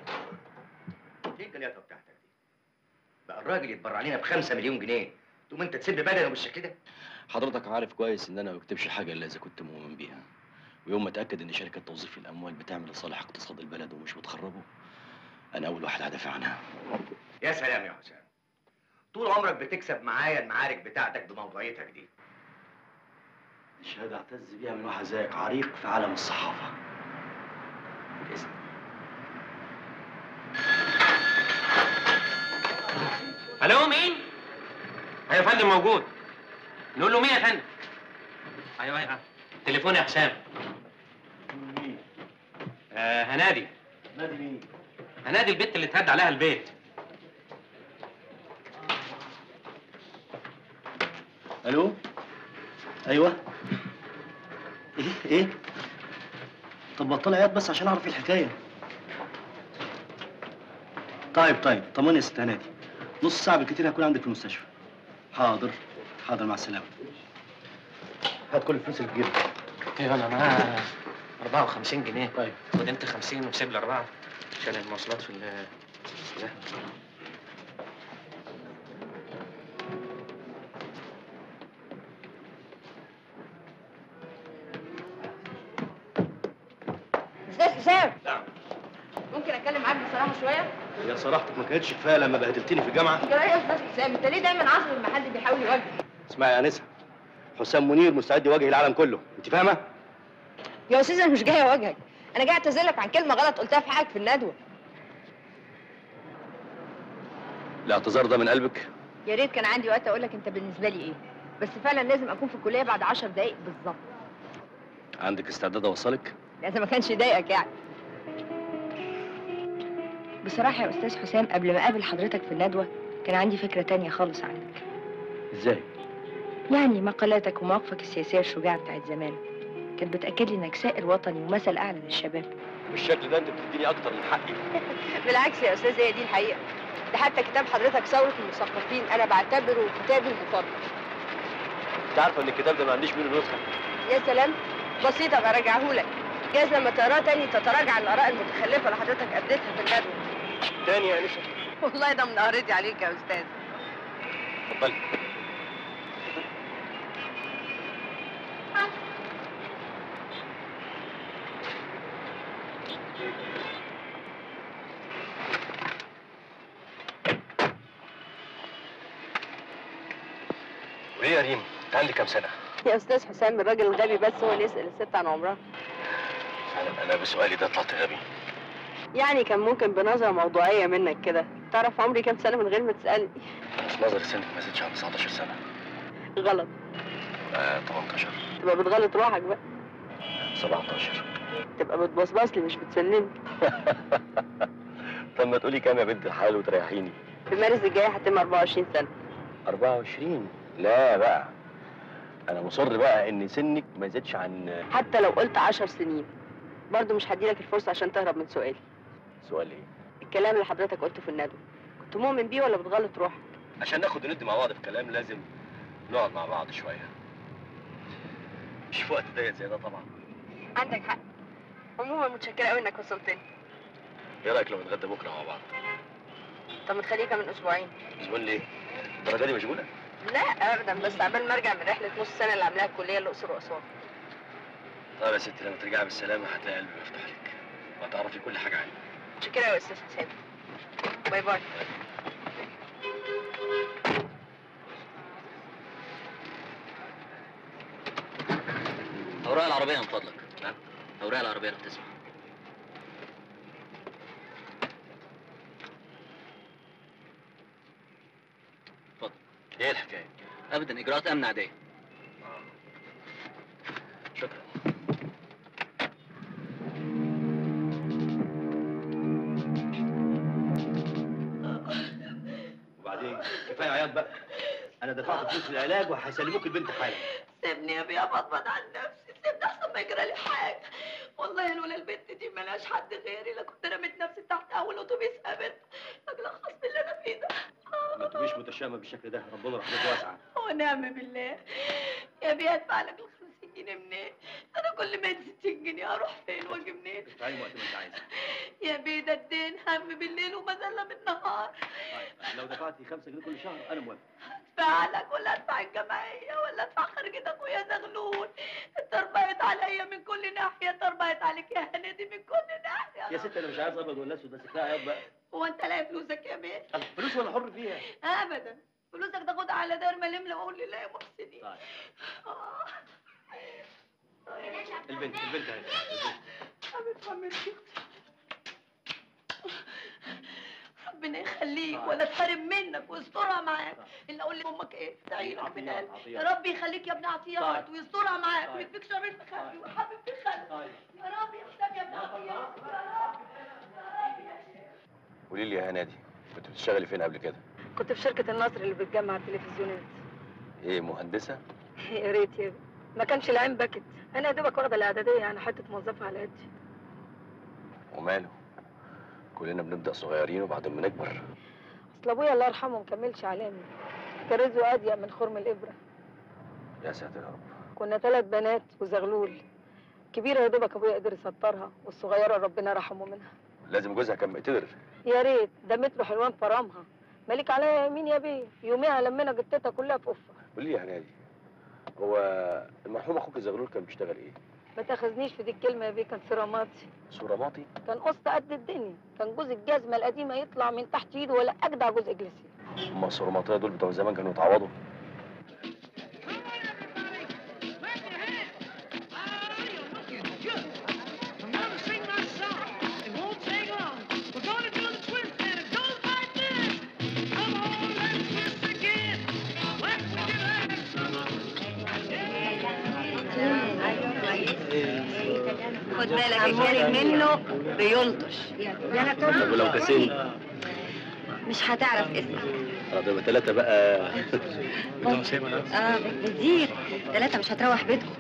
ايه الجليطه بتاعتك دي؟ بقى الراجل يتبرع لنا بخمسة مليون جنيه تقوم انت تسيب بدنه بالشكل ده؟ حضرتك عارف كويس ان انا ما بكتبش حاجه الا اذا كنت مؤمن بيها. ويوم ما اتاكد ان شركات توظيف الاموال بتعمل لصالح اقتصاد البلد ومش بتخربه انا اول واحد هدافع عنها. يا سلام يا حسام، طول عمرك بتكسب معايا المعارك بتاعتك بموضوعيتك دي. الشهاده اعتز بيها من واحد زيك عريق في عالم الصحافه. باسم الو مين؟ ايوه يا فندم موجود. نقول له مين يا فندم؟ ايوه ايوه تليفون يا حسام. مين؟ آه هنادي. نادي مين؟ هنادي البت اللي اتهد عليها البيت. الو؟ ايوه؟ ايه ايه؟ طب بطل عياط بس عشان اعرف ايه الحكايه. طيب طيب طمني يا ست هنادي، نص ساعه بالكتير هكون عندك في المستشفى. حاضر حاضر، مع السلامه. هات كل الفلوس اللي في جيبك. ايوه انا معايا أربعة وخمسين جنيه. طيب خد انت خمسين وسيب لي أربعة عشان المواصلات في ال ده. استاذ حسام. نعم. ممكن اتكلم معاك بصراحه شويه؟ يا صراحتك ما كانتش كفايه لما بهدلتني في الجامعه؟ كده يا استاذ حسام، انت ليه دايما عصبي لما حد بيحاول يواجهك؟ اسمعي يا انسه، حسام منير مستعد يواجه العالم كله، انت فاهمه؟ يا استاذ انا مش جاي اواجهك، انا جاي اعتذرلك عن كلمه غلط قلتها في حقك في الندوه. الاعتذار ده من قلبك؟ يا ريت كان عندي وقت اقول لك انت بالنسبه لي ايه، بس فعلا لازم اكون في الكليه بعد عشر دقايق بالظبط. عندك استعداد اوصلك؟ اذا ما كانش يضايقك يعني. بصراحه يا استاذ حسام، قبل ما اقابل حضرتك في الندوه كان عندي فكره تانية خالص عنك. ازاي؟ يعني مقالاتك ومواقفك السياسيه الشجاعه بتاعت زمان كانت بتاكد لي انك سائر وطني ومثل اعلى للشباب. بالشكل ده انت بتديني اكتر من حقي. بالعكس يا استاذ، هي دي الحقيقه. ده حتى كتاب حضرتك ثوره المثقفين انا بعتبره كتابي المفضل. انت عارفه ان الكتاب ده ما عنديش منه نسخه؟ يا سلام، بسيطه برجعه لك، جايز لما تقراه تاني تتراجع عن الاراء المتخلفه اللي حضرتك ابديتها في الندوه. تاني يا انسه؟ والله ده من قهرتي عليك يا استاذ. اتفضلي. وايه يا ريم؟ انت عندك كام سنه؟ يا استاذ حسام، الراجل الغبي بس هو اللي يسال الست عن عمرها. انا انا بسؤالي ده طلعت غبي؟ يعني كان ممكن بنظره موضوعيه منك كده تعرف عمري كام سنه من غير ما تسالني. بس نظري سنك ما زادش عن تسعتاشر سنه. غلط. آه تمنتاشر. تبقى بتغلط روحك بقى. سبعتاشر. تبقى بتبصبص لي مش بتسلمني. طب ما تقولي كام يا بنت الحلال وتريحيني. في مارس الجاي هتم أربعة وعشرين سنه. أربعة وعشرين؟ لا بقى، انا مصر بقى ان سنك ما يزيدش عن. حتى لو قلت عشر سنين برضه مش هديلك الفرصه عشان تهرب من سؤالي. سؤال ايه؟ الكلام اللي حضرتك قلته في الندوه كنت مؤمن بيه ولا بتغلط روحك؟ عشان ناخد وندي مع بعض في الكلام لازم نقعد مع بعض شويه، مش في وقت ضيق زي ده طبعا. عندك حق. عموما متشكره قوي انك وصلتني. ايه رايك لو نتغدى بكره مع بعض؟ طب ما تخليها من اسبوعين. اسبوعين ليه؟ الدرجه دي مشغوله؟ لا ابدا، بس عبال ما ارجع من رحله نص سنه اللي عاملاها الكليه الاقصر واسوان. طيب يا ستي، لما ترجعي بالسلامه هتلاقي قلبي مفتوح لك وهتعرفي كل حاجه عني. متشكره يا استاذ حسام. باي باي. اوراق العربيه من فضلك. نعم. اوراق العربيه لو تسمح. اتفضل. ايه الحكايه؟ ابدا، اجراءات امن عاديه. شكرا. وبعدين كفايه عياط بقى، انا دفعت فلوس العلاج وهيسلموك البنت حالا. سيبني يا بيه افضفض عن نفسي، سيبني احسن ما يجرى لي حاجه. والله لولا البنت دي ملهاش حد غيري لكنت رميت نفسي تحت اول اتوبيس قابلته. راجل خاص باللي انا فيه ده. ما تبقيش متشائمه بالشكل ده، ربنا رحمته واسعه. ونعم بالله. يا بيه ادفع لك ال خمسين جنيه منين؟ انا كل ما ادي ستين جنيه اروح فين واجي منين؟ ادفعي وقت ما انت عايزه. يا بيه ده الدين هم بالليل ومذله بالنهار. طيب لو دفعتي خمسة جنيه كل شهر انا موافق. ادفع لك ولا ادفع الجمعيه ولا ادفع خرجة اخويا زغلول؟ اتربيت عليا من كل ناحيه، اتربيت عليك يا هنادي من كل ناحيه. يا ست انا مش عايز ابيض ولا اسود، بس كفايه عياط بقى. هو انت لاقي فلوسك يا بيه؟ فلوس وانا حر فيها. ابدا، فلوسك تاخدها على دار ملم واقول لله يا محسنين. طيب. آه. البنت البنت اهي. حبيبتي حبيبتي ربنا يخليك ولا تحرم منك ويسترها معاك. اللي اقول لامك ايه؟ ادعي لك من قلبي يا رب يخليك يا ابن عطيات ويسترها معاك ويكفيك شر المخافي وحبيبتي خلي. يا رب يحسن يا ابن عطيات يا رب. قولي لي يا هنادي، كنت بتشتغلي فين قبل كده؟ كنت في شركه النصر اللي بتجمع التلفزيونات. ايه مهندسه؟ يا ريت يا ابني، ما كانش العين بكت. انا يا دوبك واخده الاعداديه، يعني حته موظفه على قدي. وماله؟ كلنا بنبدأ صغيرين وبعدين بنكبر. اصل ابويا الله يرحمه ما كملش علامي، كان رزقه اضيق من خرم الابره. يا ساتر يا رب. كنا ثلاث بنات وزغلول، كبيره يا دوبك ابويا قدر يسترها، والصغيره ربنا رحمه منها. لازم جوزها كان بيقتدر. يا ريت، ده مترو حلوان فرامها، مالك عليا يمين يا بيه، يوميها لمينا جتتها كلها في قفه. قولي لي يا هنادي، هو المرحوم اخوك الزغلول كان بيشتغل ايه؟ ما تاخذنيش في دي الكلمه يا بيه، كان سراماتي. سوراماطي؟ كان قسط قد الدنيا، كان جوز الجزمه القديمه يطلع من تحت ايده ولا اجدع جوز اجلسي. هما السوراماطيه دول بتوع زمان كانوا يتعوضوا. خد بالك الجانب منه بيلطش. طب ولو كاسين؟ مش هتعرف اسمك. خلاص يبقى ثلاثة بقى. اه كتير، ثلاثة مش هتروح بيتكم.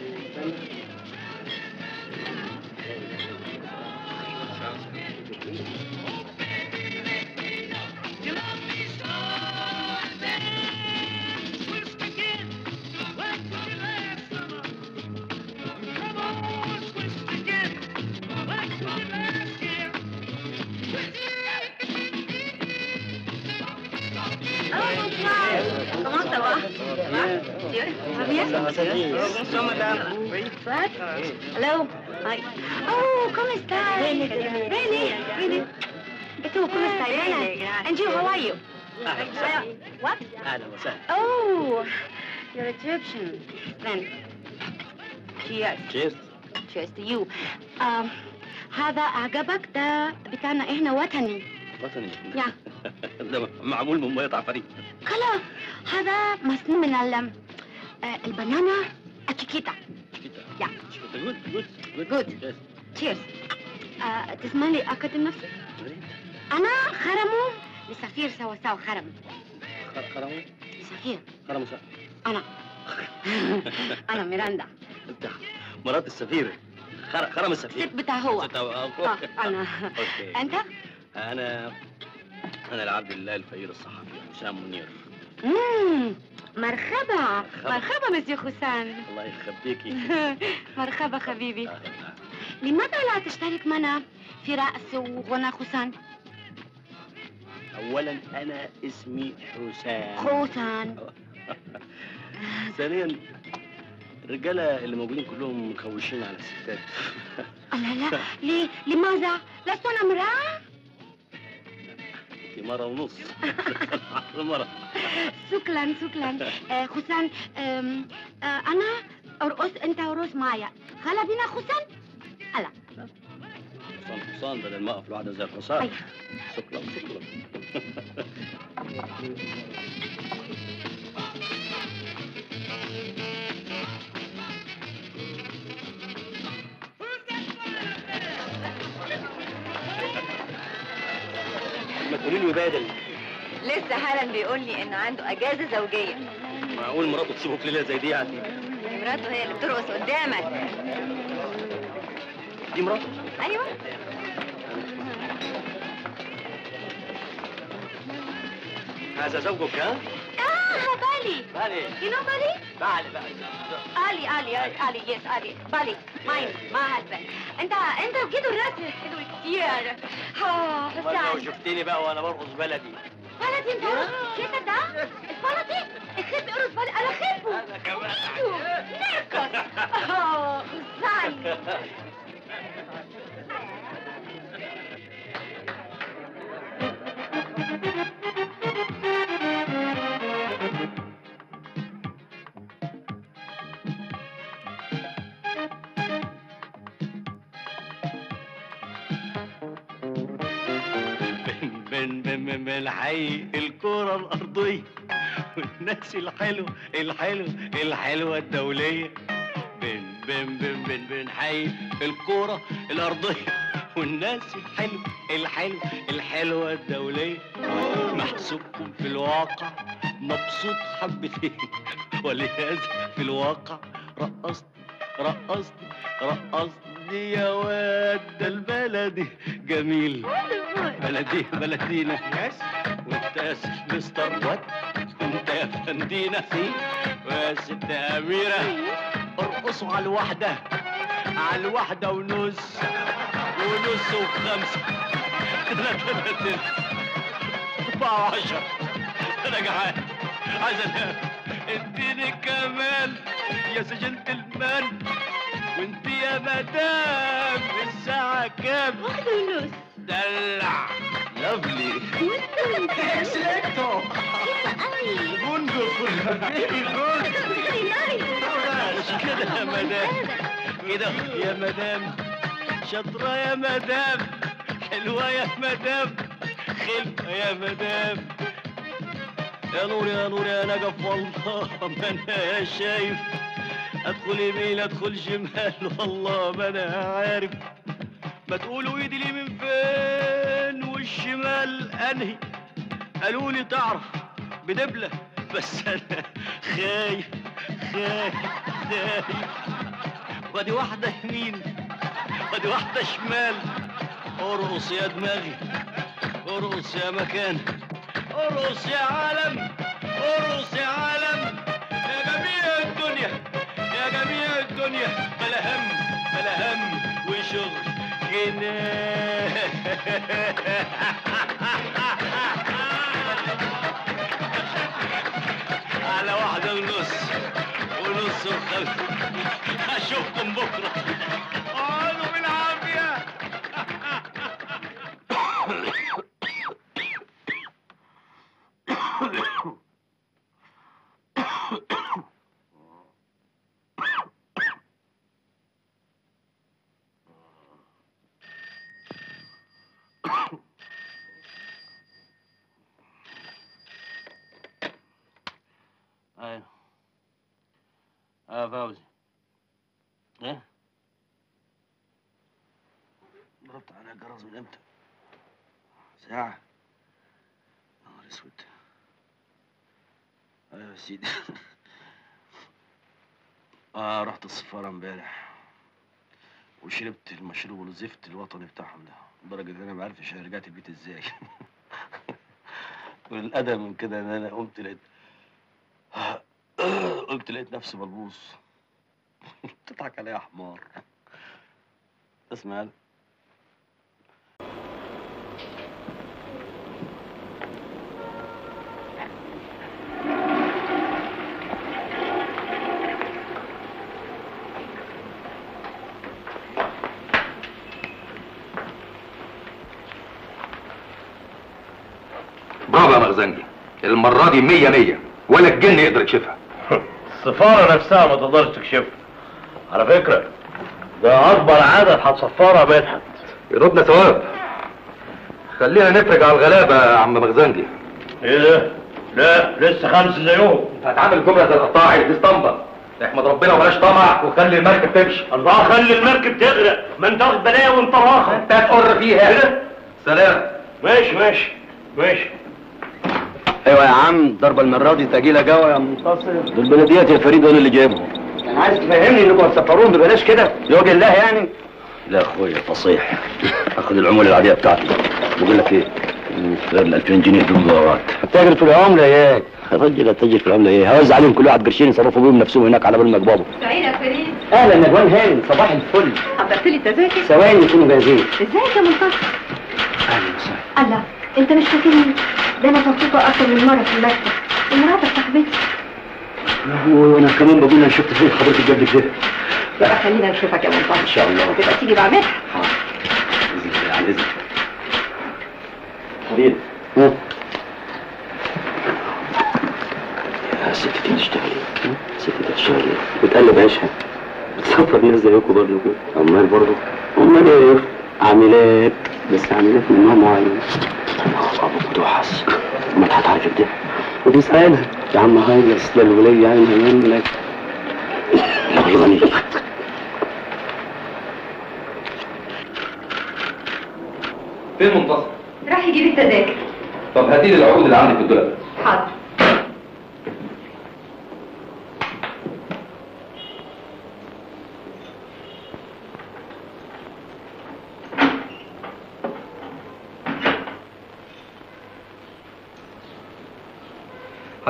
Comment ça va? Bien? Ça va bien? Ça va, ça va. Bonjour, madame. Oui. What? Hello. Hi. Oh, come stai? Bene, bene, bene. E tu, come stai? Bene. And you, how are you? What? أهلا وسهلا. Oh, you're Egyptian. Then, cheers. Cheers. Cheers to you. Um, هذا عجبك؟ ده بتاعنا احنا وطني. وطني؟ يا. ده معمول من مية عفاريت. خلاص، هذا مصنوع من ال البنانا الشيكيتا. شيكيتا. يا. جود جود جود. تشيرز. تسمع لي أقدم نفسي؟ أنا خرمو لسفير سوا سوا خرم. خرمو؟ لسفير. خرمو سوا. أنا. أنا ميراندا. أنت مرات السفير. خرم السفير. ست بتاع هو. ست آه أنا. أوكي. أنت؟ أنا أنا العبد الله الفقير الصحفي حسام منير. امم مرحبا مرحبا مسيو حسام. الله يخبيكي. مرحبا حبيبي. لماذا لا تشترك معنا في رقص وغنى حسام؟ أولا أنا اسمي حسام. حسام. ثانيا الرجالة اللي موجودين كلهم مكوشين على الستات. لا لا ليه؟ لماذا؟ لست أنا امرأة؟ دي مرة ونص. مرة. شكرا شكرا. آه حسام، آه أنا أرقص، أنت أرقص معايا. هلا بينا حسام؟ هلا. حصان حصان بدل ما أقف لوحدة زي الحصان. أيوه. شكرا شكرا. ما تقولي له يبادل. لسه حالا بيقول لي إنه عنده أجازة زوجية. معقول مراته تسيبه في ليلة زي دي يعني؟ مراته هي اللي بترقص قدامك. دي مراته؟ أيوه. هذا زوجك ها؟ آه بالي. بالي. You know بالي؟ بالي بالي. Ali, Ali, Ali, yes, Ali. بالي. mine, my husband. أنت أنت كده الرقص حلو كتير. ها مرة حسام. شفتيني بقى وأنا برقص بلدي. بلدي أنت رقص كده ده؟ البلدي؟ يخف يرقص بلدي، أنا أحبه. أنا كمان. نرقص. آه حسام. من من من من حي الكرة الأرضية والناس الحلو الحلو الحلوة الدولية. بن بن بن بن بن حي الكرة الأرضية والناس الحلو الحلو الحلوة الدولية. محسوبكم في الواقع مبسوط حبتين، ولهذا في الواقع رقصت رقصت رقصت بلدي يا واد ده البلدي جميل. بلدي بلدينا يس وانت اسف مستر وات انت يا فندينا ويا ست اميره ارقصوا على الواحده على الواحده ونص ونص وخمسه ثلاثه ثلاثه اربعه وعشره. انا جعان عايز انام. اديني كمان يا سجنة المان. وانت يا مدام الساعة كام؟ واحدة ونص. دلع لافلي اكسلنتو وندرفول فيري جود. مش كده يا مدام كده يا مدام شاطرة يا مدام حلوة يا مدام خلفة يا مدام. يا نور يا نور يا نجف والله ما انا شايف. ادخل يمين ادخل شمال والله ما انا عارف. ما تقولوا ايدي اليمين فين والشمال انهي. قالوا لي تعرف بدبله بس انا خايف خايف خايف. وادي واحده يمين وادي واحده شمال. ارقص يا دماغي ارقص يا مكان ارقص يا عالم ارقص يا عالم يا جميع الدنيا يا جميع الدنيا. بلا هم بلا هم وشغل جنان. على واحدة ونص ونص وخمسة. اشوفكم بكرة. قعدوا بالعافية. ايوه اه فوزي ايه ضربت على الجرس من امتى؟ ساعة. نهار اسود. ايوه يا سيدي. اه رحت السفارة امبارح وشربت المشروب الزفت الوطني بتاعهم ده لدرجة ان انا ما عرفتش انا رجعت البيت ازاي. والادب من كده ان انا قمت لقيت قلت لقيت نفسي ملبوس. بتضحك عليا يا حمار. اسمع برافو يا مغزنجي. المرة دي مية مية ولا الجن يقدر يكشفها. السفارة نفسها ما تقدرش تكشفها. على فكرة ده أكبر عدد هتصفرها مدحت. يضربنا ثواب. خلينا نفرج على الغلابة يا عم مغزنجي. إيه ده؟ لا لسه خمسة زيهم. أنت هتعمل جملة زي القطاعي دي اسطمبة. احمد ربنا وبلاش طمع وخلي المركب تمشي. الله خلي المركب تغرق. ما أنت واخد بلايا وأنت راخر. أنت هتقر فيها. كده؟ سلام. ماشي ماشي ماشي. ايوه يا عم ضربه المره دي تجيله جوا يا منتصر. دول بلديات يا فريد انا اللي جايبهم. يعني عايز تفهمني انكم هتسفروهم ببلاش كده لوجه الله يعني؟ لا اخويا فصيح. اخد العموله العاديه بتاعتي. بقول لك ايه؟ غير ال ألفين جنيه دول دولارات. هتاجر في العمله يا يا راجل اتاجر في العمله ايه؟ هوزع عليهم كل واحد قرشين يصرفوا بيهم نفسهم هناك على بال ما يقبضوا. سعيد يا فريد. اهلا نجوان هانم صباح الفل. حضرت لي التذاكر؟ ثواني يكونوا جاهزين. ازيك يا منتصر؟ اهلا وسهلا. الله انت مش فاكرني؟ ده انا صفيته اكتر من مره في المكتب. ومراتك صاحبتي. وانا كمان بقول انا شفت فين حضرتك قبل كده. بقى خلينا نشوفك يا منتصر. ان شاء الله. وتبقى تيجي مع مدحت. حاضر. باذن الله على اذنك. فريد. ها؟ يا ستي انت بتشتغلي ايه؟ ستي انت بتشتغلي ايه؟ بتقلب عيشها. بتسافر ناس زيكم برضه كده. امال برضه؟ امال ايه؟ عاملات بس عاملات من نوع معين. ابوك توحش. امال هتعرفك ده؟ ودي سهله يا عم هايلس ده الوليه يعني هيعمل لك. يغني. فين منتصر؟ راح يجيب التذاكر. طب هاتي لي العقود اللي عندك في الدولاب. حاضر.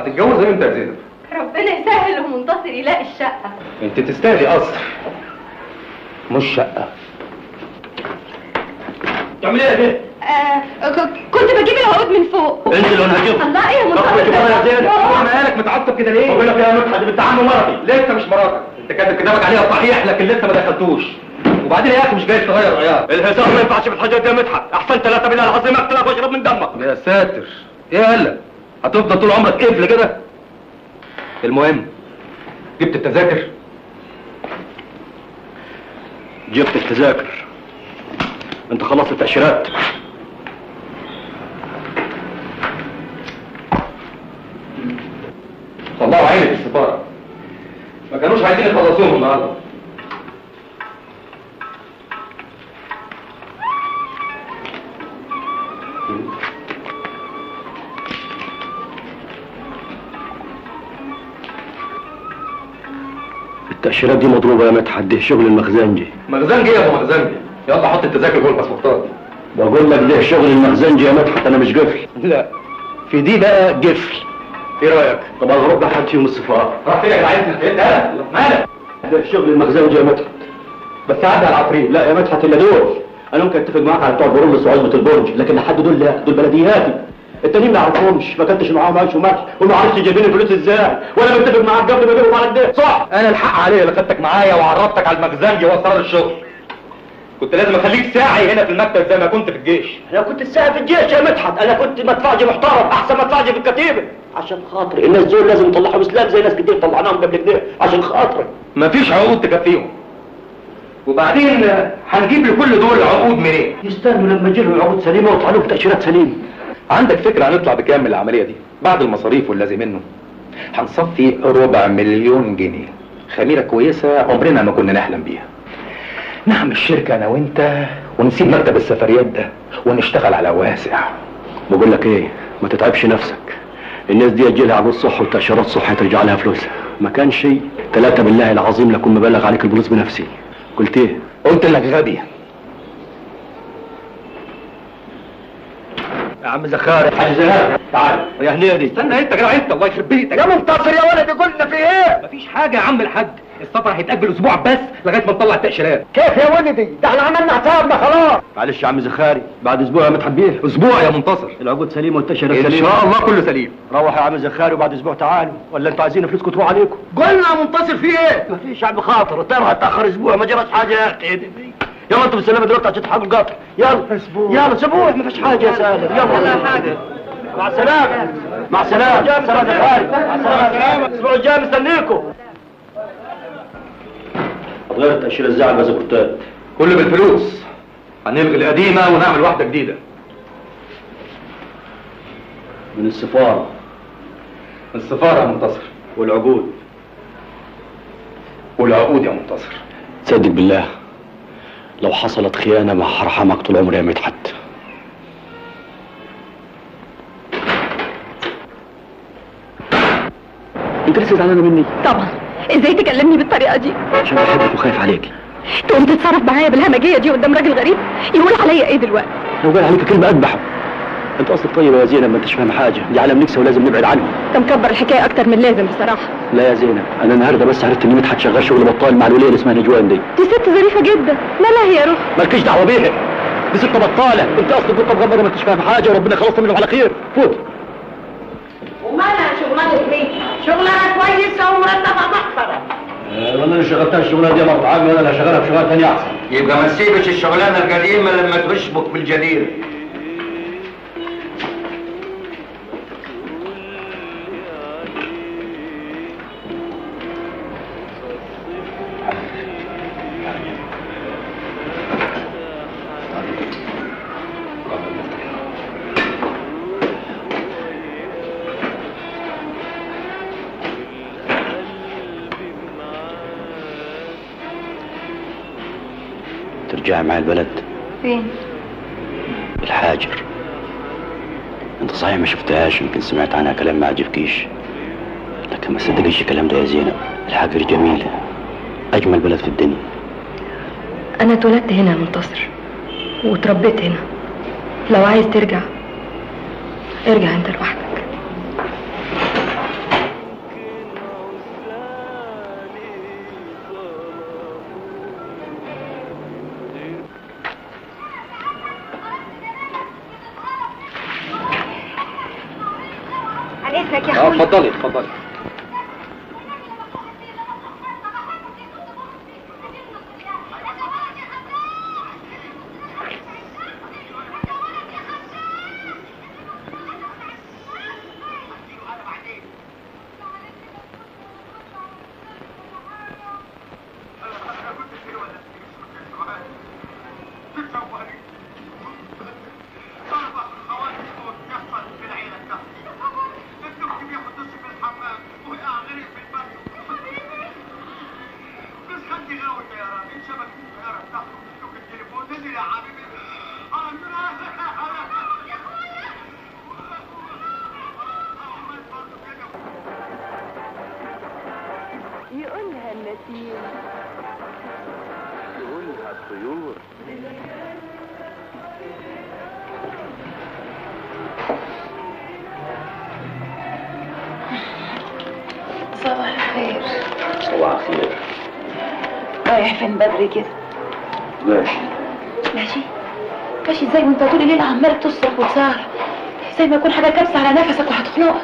هتتجوز امتى يا زينب؟ ربنا يسهل ومنتصر يلاقي الشقة. انت تستاهلي قصر مش شقه. تعملي ايه يا آه كنت بجيب العقود من فوق. انت اللي انا هجيبها. الله ايه يا منتصر؟ يا زينب هو مالك متعصب كده ليه؟ بقول لك يا مدحت بنت عم مرتي. لسه مش مراتك، انت كاتب كتابك عليها صحيح لكن لسه ما دخلتوش. وبعدين يا اخي مش جاي تغير عيار. الهزار ما ينفعش في الحاجات دي يا مدحت، احسن ثلاثه بالله العظيم اقتلك واشرب من دمك. يا ساتر ايه هلا؟ هتفضل طول عمرك قفل كده؟ المهم جبت التذاكر؟ جبت التذاكر. انت خلصت التأشيرات؟ طلعوا عيني في السفاره. ما كانوش عايزين يخلصوهم النهارده. التأشيرات دي مضروبة يا مدحت، دي شغل المخزنجي. مخزنجي ايه يا ابو مخزنجي؟ يلا حط التذاكر جوه الباسبورتات. بقول لك ده شغل المخزنجي يا مدحت، انا مش قفل. لا في دي بقى قفل. ايه رايك؟ طب انا هروح بحد فيهم السفاره. راح فين يا جدعان؟ انت مالك؟ ده شغل المخزنجي يا مدحت. بس عدى على العفريت. لا يا مدحت الا دول. انا ممكن اتفق معاك على بتوع برولس وعزبه البرج، لكن لحد دول لا، دول بلدياتي. التانيين ما اعرفهمش، ما كنتش معاهم عيش وملح، وما عرفتش جايبين الفلوس ازاي، وانا متفق معاك قبل ما اجيبهم على كده، صح؟ انا الحق عليا اللي خدتك معايا وعرفتك على المخزنجي واسرار الشغل. كنت لازم اخليك ساعي هنا في المكتب زي ما كنت في الجيش. انا كنت ساعي في الجيش يا مدحت، انا كنت مدفعجي محترم احسن مدفعجي في الكتيبه، عشان خاطري الناس دول لازم نطلعهم اسلام زي ناس كتير طلعناهم قبل كده، عشان خاطري. مفيش عقود تكفيهم. وبعدين هنجيب لكل دول عقود منين؟ يستنوا لما يجي لهم عقود سليمه ويطلع لهم تاشيرات سليمه. عندك فكره هنطلع بكام من العمليه دي؟ بعد المصاريف واللازم منه هنصفي ربع مليون جنيه. خميره كويسه عمرنا ما كنا نحلم بيها. نعمل الشركه انا وانت ونسيب مكتب السفريات ده ونشتغل على واسع. بقول لك ايه، ما تتعبش نفسك. الناس دي تجي لها عقود صح وتاشيرات صح ترجع لها فلوسها. ما كان شيء ثلاثه بالله العظيم لكن مبلغ عليك البوليس بنفسي. قلت ايه؟ قلت لك غبي. يا عم زخاري حاج زهار تعال يا هنيدي. استنى انت كده انت الله يخرب بيتك يا منتصر يا ولدي قلنا في ايه؟ مفيش حاجه يا عم الحاج، السفر هيتاجل اسبوع بس لغايه ما نطلع التاشيرات. كيف يا ولدي؟ ده احنا عملنا حسابنا خلاص. معلش يا عم زخاري بعد اسبوع يا مدحت بيه. اسبوع يا منتصر. العقود سليمه والتاشيرات ان سليمه شاء الله كله سليم. روح يا عم زخاري وبعد اسبوع تعالوا، ولا انتوا عايزين فلوسكم تروح عليكم؟ قلنا يا منتصر في ايه؟ مفيش يا عم خاطر، الطياره هتاخر اسبوع ما جراش حاجه يا اخي. يلا انتوا بالسلامه دلوقتي عشان تلحقوا القطر. يلا اسبوع يلا اسبوع ما فيش حاجه يا سالم. يلا حاجه. مع السلامه. مع السلامه. مع السلامه يا خالد. مع السلامه. الاسبوع الجاي مستنيكم. غير التاشيره ازاي على الباسبورتات؟ كله بالفلوس. هنلغي القديمه ونعمل واحده جديده. من السفاره. من السفاره يا منتصر. والعقود. والعقود يا منتصر. تصدق بالله لو حصلت خيانه ما هرحمك طول عمري يا مدحت. انت لسه زعلانه مني؟ طبعا. ازاي تكلمني بالطريقه دي؟ عشان بحبك وخايف عليكي. تقوم تتصرف معايا بالهمجيه دي قدام راجل غريب؟ يقول عليا ايه دلوقتي؟ لو قال عليك كلمه اذبحه. انت اصلك طيبه يا زينب، ما انتش فاهمه حاجه، دي عالم نكسه ولازم نبعد عنه. انت مكبر الحكايه اكتر من لازم بصراحه. لا يا زينب، انا النهارده بس عرفت ان مدحت شغال شغل بطال مع الوليه اللي اسمها نجوان دي. دي ست ظريفه جدا. مالها هي يا روح؟ مالكيش دعوه بيها. دي ست بطاله، انت اصلك قطه مغمضه ما انتش فاهمه حاجه وربنا يخلصنا منهم على خير. فوت. ومالها شغلانه ايه؟ شغلانه كويسه ومرتبه محترم. وانا اللي شغلتها الشغلانه دي مرة عامل، وانا اللي هشغلها في شغلانه ثانيه احسن. يبقى ما تسيبش الشغلانه القديمه لما تشبك بالجديده. ترجعي معايا البلد. فين؟ الحاجر. انت صحيح ما شفتهاش، يمكن سمعت عنها كلام ما عجبكيش، لكن ما صدقيش الكلام ده يا زينب. الحاجر جميله، اجمل بلد في الدنيا. انا اتولدت هنا يا منتصر واتربيت هنا. لو عايز ترجع ارجع انت لوحدك. معاك يا اه اخوي؟ اتفضلي اتفضلي. يقولها النسيم، يقولها الطيور. صباح الخير. صباح الخير. رايح فين بدري كده؟ ماشي. ماشي؟ ماشي ازاي وانت طول الليل عمال تصرخ وتصار؟ زي ما يكون حاجه كابسه على نفسك وهتخنقك.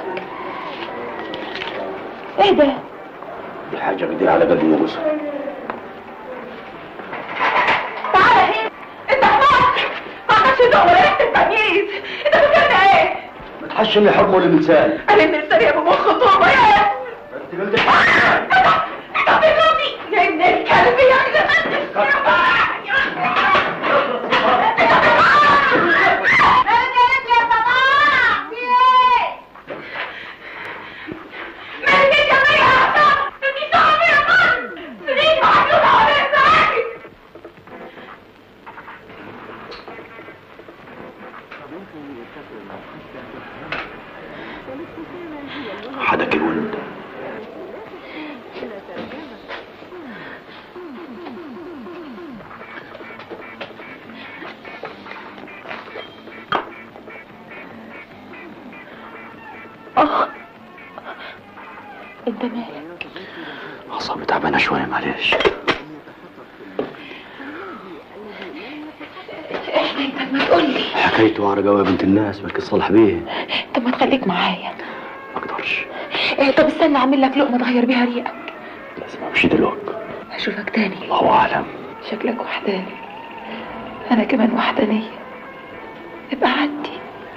ايه ده؟ دي حاجة بدي على قد نفسها. تعالى هنا. انت حمار. ما عندكش ذوق ولا ريحه التمييز. انت فاكرني ايه؟ ما تحشم لي حكم ولا مثال. انا من السريع بمخ طوبه يا انت قلت انت بتضربني يا ابن الكلب يا حدك الولد. اه انت مالك؟ اعصابي تعبانه شويه معلش. احنا انت ما تقول لي. حكايته ورقه قوي يا بنت الناس، بلكي تصلح بيه. طب ما تخليك معايا. ما اقدرش. إيه طب استنى اعمل لك لقمه تغير بيها ريقك. لازم امشي دلوقتي. اشوفك تاني. الله اعلم. شكلك وحداني. انا كمان وحدانيه. ابقى عندي.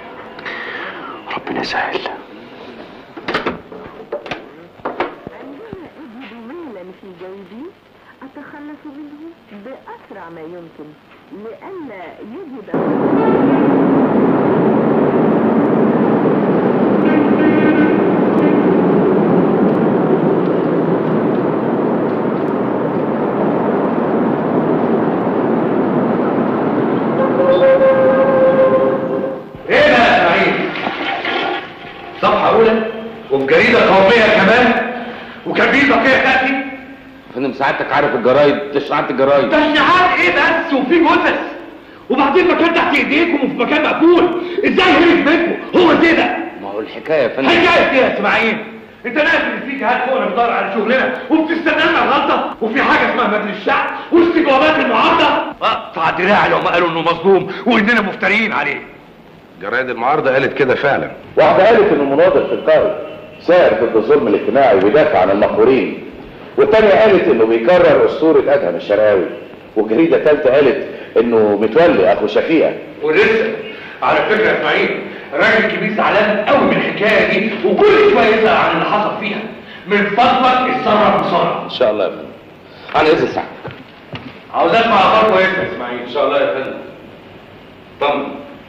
ربنا يسهل. مالا في جيبي أتخلص منه بأسرع ما يمكن لئلا يجد ايه ده يا اسماعيل؟ صفحة أولى وبجريدة قومية كمان وكان بيه بقية تأتي. فندم سعادتك عارف الجرايد، تشريعات الجرايد. تشريعات ايه بس وفي جثث وبعدين مكان تحت ايديكم وفي مكان مقفول، ازاي هرب منكم؟ هو كده. ما هو الحكاية يا فندم. حكاية ايه يا اسماعيل؟ انت ناسي ان في جهات فوق بتدور على شغلنا وبتستنانا الغلطة وفي حاجة اسمها مجلس الشعب واستجوابات المعارضة. اقطع دراعي لو ما قالوا انه مظلوم واننا مفتريين عليه. جرايد المعارضة قالت كده فعلا. واحدة قالت انه مناضل في القاهرة سائر ضد الظلم الاجتماعي ويدافع عن المقهورين، والتانية قالت انه بيكرر اسطورة ادهم الشرقاوي، والجريدة التالتة قالت انه متولي اخو شفيقة. ولسه على فكرة يا اسماعيل الراجل الكبير زعلان قوي من الحكاية دي وكل شوية يسأل عن اللي حصل فيها. من فضلك اتصرف بسرعة. ان شاء الله يا فندم. على اذن سعادتك. عاوز اسمع اخبار كويسة يا اسماعيل. ان شاء الله يا فندم. طمن.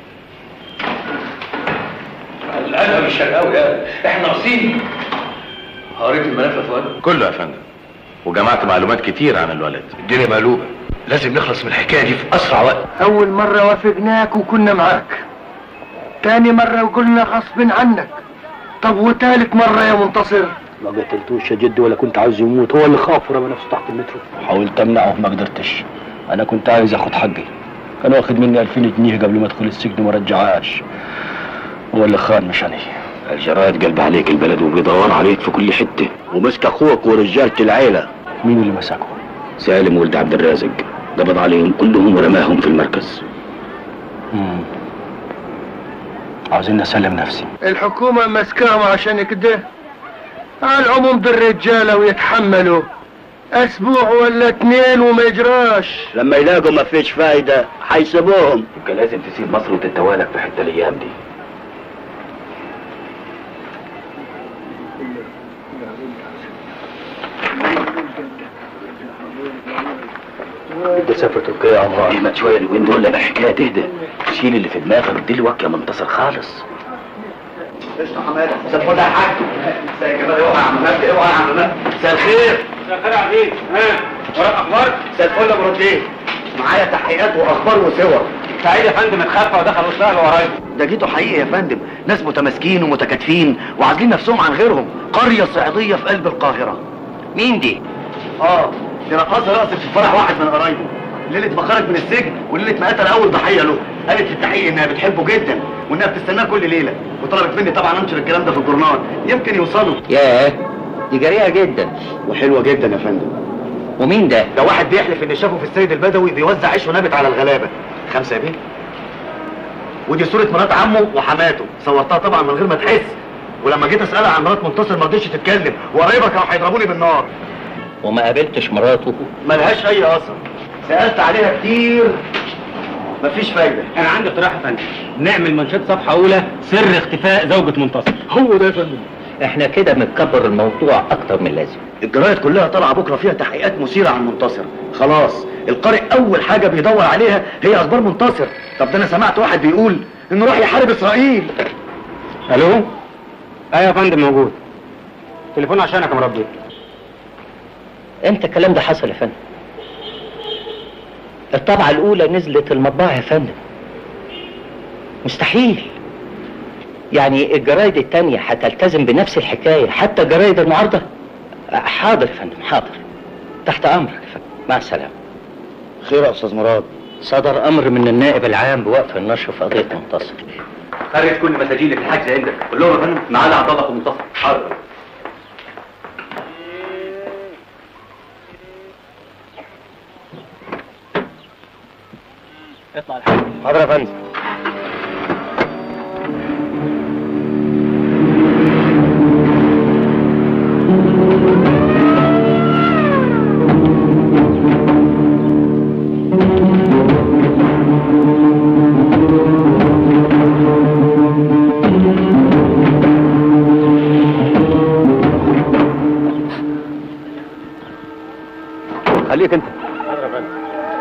الادهم الشرقاوي ده احنا ناقصين. قريت الملف يا فؤاد؟ كله يا فندم، وجمعت معلومات كتير عن الولد. الدنيا مقلوبة، لازم نخلص من الحكاية دي في أسرع وقت. أول مرة وافقناك وكنا معاك، تاني مرة وقلنا غصب عنك، طب وتالت مرة يا منتصر؟ ما قتلتوش يا جدي ولا كنت عاوز يموت، هو اللي خاف ورمى نفسه تحت المترو. حاولت امنعه ما قدرتش، انا كنت عايز اخد حقي. كان واخد مني ألفين جنيه قبل ما ادخل السجن وما رجعهاش. هو اللي خان مش انا. الجرايد قلب عليك البلد وبيدور عليك في كل حتة، ومسك اخوك ورجالة العيلة. مين اللي مسكه؟ سالم ولد عبد الرازق، قبض عليهم كلهم ورماهم في المركز. امم عاوزين اسلم نفسي. الحكومة ماسكاهم عشان كده. على العموم بالرجالة ويتحملوا اسبوع ولا اتنين وما يجراش. لما يلاقوا ما فيش فايدة هيسيبوهم. يبقى لازم تسيب مصر وتتوالك في حتة الايام دي. بدي اسافر تركيا يا عمران. ما شويه اليومين دول لما الحكايه تهدى. شيل اللي في دماغك دلوقتي يا منتصر خالص. قشطة حمادة، مساء الفل يا حاج. مساء الجمال، اوعى يا عم مجدي، اوعى يا عم مجدي. مساء الخير. مساء الخير يا عبيد. ها وراك اخبار؟ مساء الفل يا ابو رشيد. معايا تحقيقات واخبار وصور. سعيد يا فندم اتخفى ودخل واشتغل ورايا. ده جيتوا حقيقي يا فندم، ناس متماسكين ومتكاتفين وعازلين نفسهم عن غيرهم، قرية صعيدية في قلب القاهرة. مين دي؟ اه دي رقاصة رقصت في فرح واحد من قرايبه، ليلة ما خرج من السجن وليلة ما قتل أول ضحية له، قالت في التحقيق إنها بتحبه جدا وإنها بتستناه كل ليلة، وطلبت مني طبعا أنشر الكلام ده في الجورنال، يمكن يوصلوا. ياه دي جريئة جدا وحلوة جدا يا فندم. ومين ده؟ ده واحد بيحلف إن شافه في السيد البدوي بيوزع عيش ونابت على الغلابة. خمسة يا بيه. ودي صورة مرات عمه وحماته، صورتها طبعا من غير ما تحس، ولما جيت أسألها عن مرات منتصر ما رضتش تتكلم، وقرايبها كانوا هيضربوني بالنار. وما قابلتش مراته؟ ملهاش أي أثر. سألت عليها كتير مفيش فايدة. أنا عندي اقتراح يا فندم، نعمل منشط صفحة أولى سر اختفاء زوجة منتصر. هو ده يا فندم. احنا كده بنكبر الموضوع أكتر من اللازم. الجرايد كلها طالعة بكرة فيها تحقيقات مثيرة عن منتصر، خلاص القارئ أول حاجة بيدور عليها هي أخبار منتصر. طب ده أنا سمعت واحد بيقول إنه راح يحارب إسرائيل. ألو؟ أيوة يا فندم موجود. تليفون عشانك يا مربي. امتى الكلام ده حصل يا فندم؟ الطبعة الأولى نزلت المطبعة يا فندم. مستحيل. يعني الجرايد التانية هتلتزم بنفس الحكاية حتى جرايد المعارضة؟ حاضر يا فندم حاضر. تحت أمرك يا فندم. مع السلامة. خير يا أستاذ مراد. صدر أمر من النائب العام بوقف النشر في قضية منتصر. خرج كل مساجين في الحجز عندك. قول لهم يا فندم معانا عبد الله ومنتصر. حاضر. اطلع الحاج. حاضر يا فندم. خليك انت. حاضر يا فندم.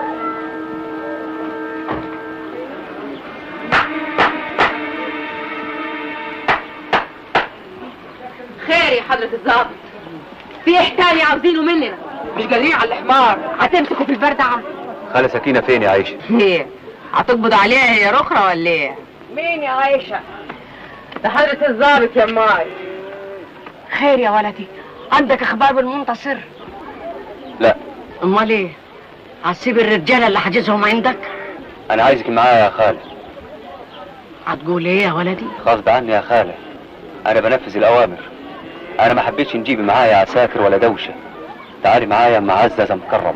خير يا حضرة الضابط، في ايه تاني عاوزينه مننا؟ مش جايين على الحمار، هتمسكوا في البردعة؟ خالة سكينة فين يا عايشة؟ ايه؟ هتقبض عليها هي رخرة ولا ايه؟ مين يا عايشة؟ ده حضرة الضابط يا ماي. خير يا ولدي، عندك اخبار بالمنتصر؟ لا. امال ايه؟ هتسيب الرجالة اللي حاجزهم عندك؟ أنا عايزك معايا يا خالة. هتقول ايه يا ولدي؟ غصب عني يا خالة. أنا بنفذ الأوامر. أنا ما حبيتش نجيب معايا عساكر ولا دوشة. تعالي معايا معززة مكرمة.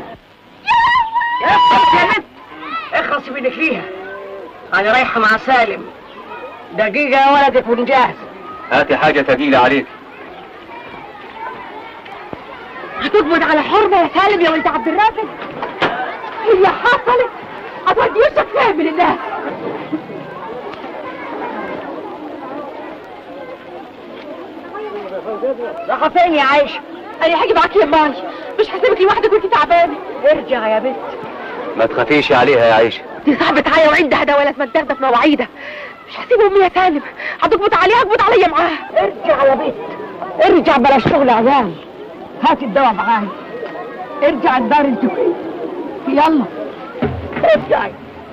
يا بنت اخلصي منك فيها. أنا رايحة مع سالم. دقيقة يا ولدي تكون جاهز. هاتي حاجة تقيلة عليك. هتقبض على حرمة يا سالم يا ولد عبد الرازق؟ هي حصلت؟ هتودي وشك فين من الناس؟ رايحة فين يا عايشة؟ أنا هاجي معاكي يا ماي، مش هسيبك لوحدك وانتي تعبانة. ارجع يا بنت. ما تخافيش عليها يا عايشة. دي صاحبة عيا وعندها ده ولد متاخدة في مواعيدها. مش هسيب أمي يا سالم، هتقبض عليها اقبض عليا معاها. ارجع يا بنت، ارجع بلاش شغل عيال. هاتي الدواء معايا. ارجع الدار انت فين. يلا ارجعي.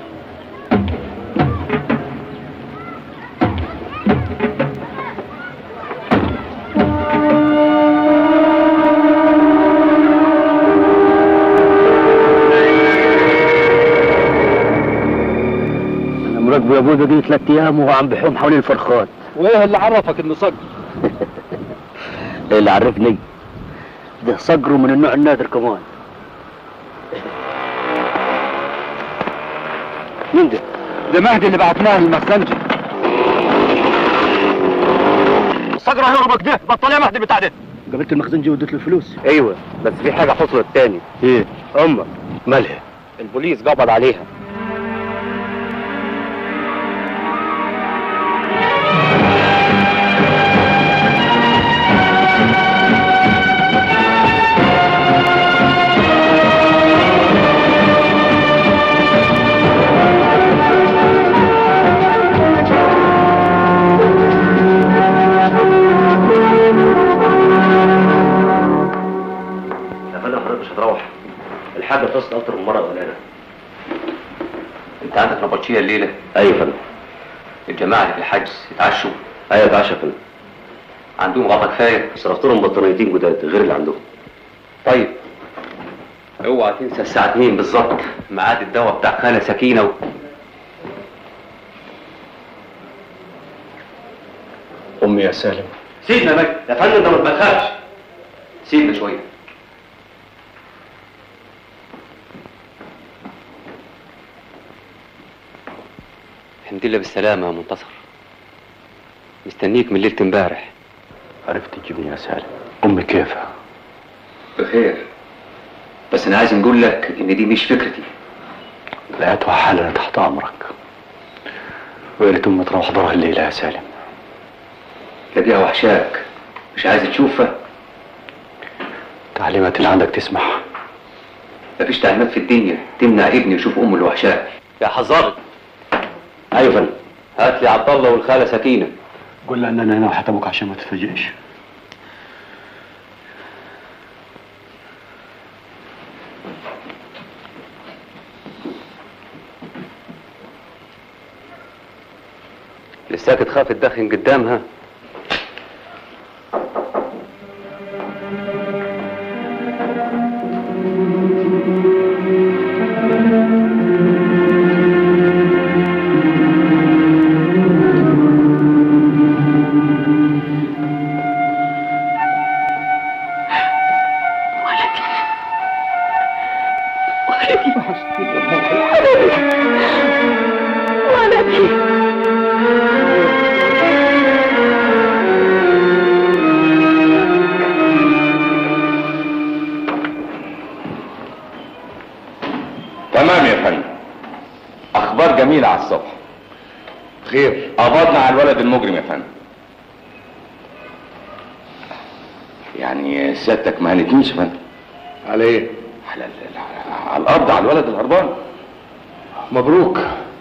مراقبه يا ابويا دي ثلاث ايام وهو عم بحوم حوالين الفرخات. وايه اللي عرفك انه صقر؟ ايه اللي عرفني؟ ده صقره من النوع النادر كمان. مين ده؟ ده مهدي اللي بعتناه للمسنجة. الفجر هيهربك ده، بطل يا مهدي بتاع ده. قابلت المخزنجي واديت له الفلوس. ايوه بس في حاجه حصلت تاني. ايه؟ امك مالها؟ البوليس قبض عليها. الحاجه اتصل اكتر من مره قليله. انت عندك نبطشيه الليله؟ ايوه يا فندم. الجماعه اللي في الحجز اتعشوا؟ ايوه اتعشى يا فندم. عندهم غطا كفايه؟ صرفت لهم بطانيتين جداد غير اللي عندهم. طيب اوعى تنسى الساعه اتنين بالظبط ميعاد الدواء بتاع خاله سكينه و... امي يا سالم. سيبنا يا مجد يا فندم، ده ما تخافش. سيبنا شويه. الحمد لله بالسلامة يا منتصر. مستنيك من ليلة امبارح. عرفت تجيبني يا سالم. امي كيفها؟ بخير. بس انا عايز نقول لك ان دي مش فكرتي. لقيتها حالة تحت امرك. ويا ريت امي تروح دارها الليلة يا سالم. تلاقيها وحشاك، مش عايز تشوفها؟ التعليمات اللي عندك تسمح. مفيش تعليمات في الدنيا تمنع ابني يشوف امه اللي وحشاه. يا حضرتك. ايوه فندم. هات لي عبد الله والخاله سكينه. قول لها ان انا هنا وحياة ابوك عشان ما تتفاجئش. لساك تخاف تدخن قدامها؟ تمام يا فندم. اخبار جميله على الصبح. خير؟ قبضنا على الولد المجرم يا فندم. يعني سيادتك ما هنتنيش يا فندم. على ايه؟ على على القبض على الولد الهربان. مبروك.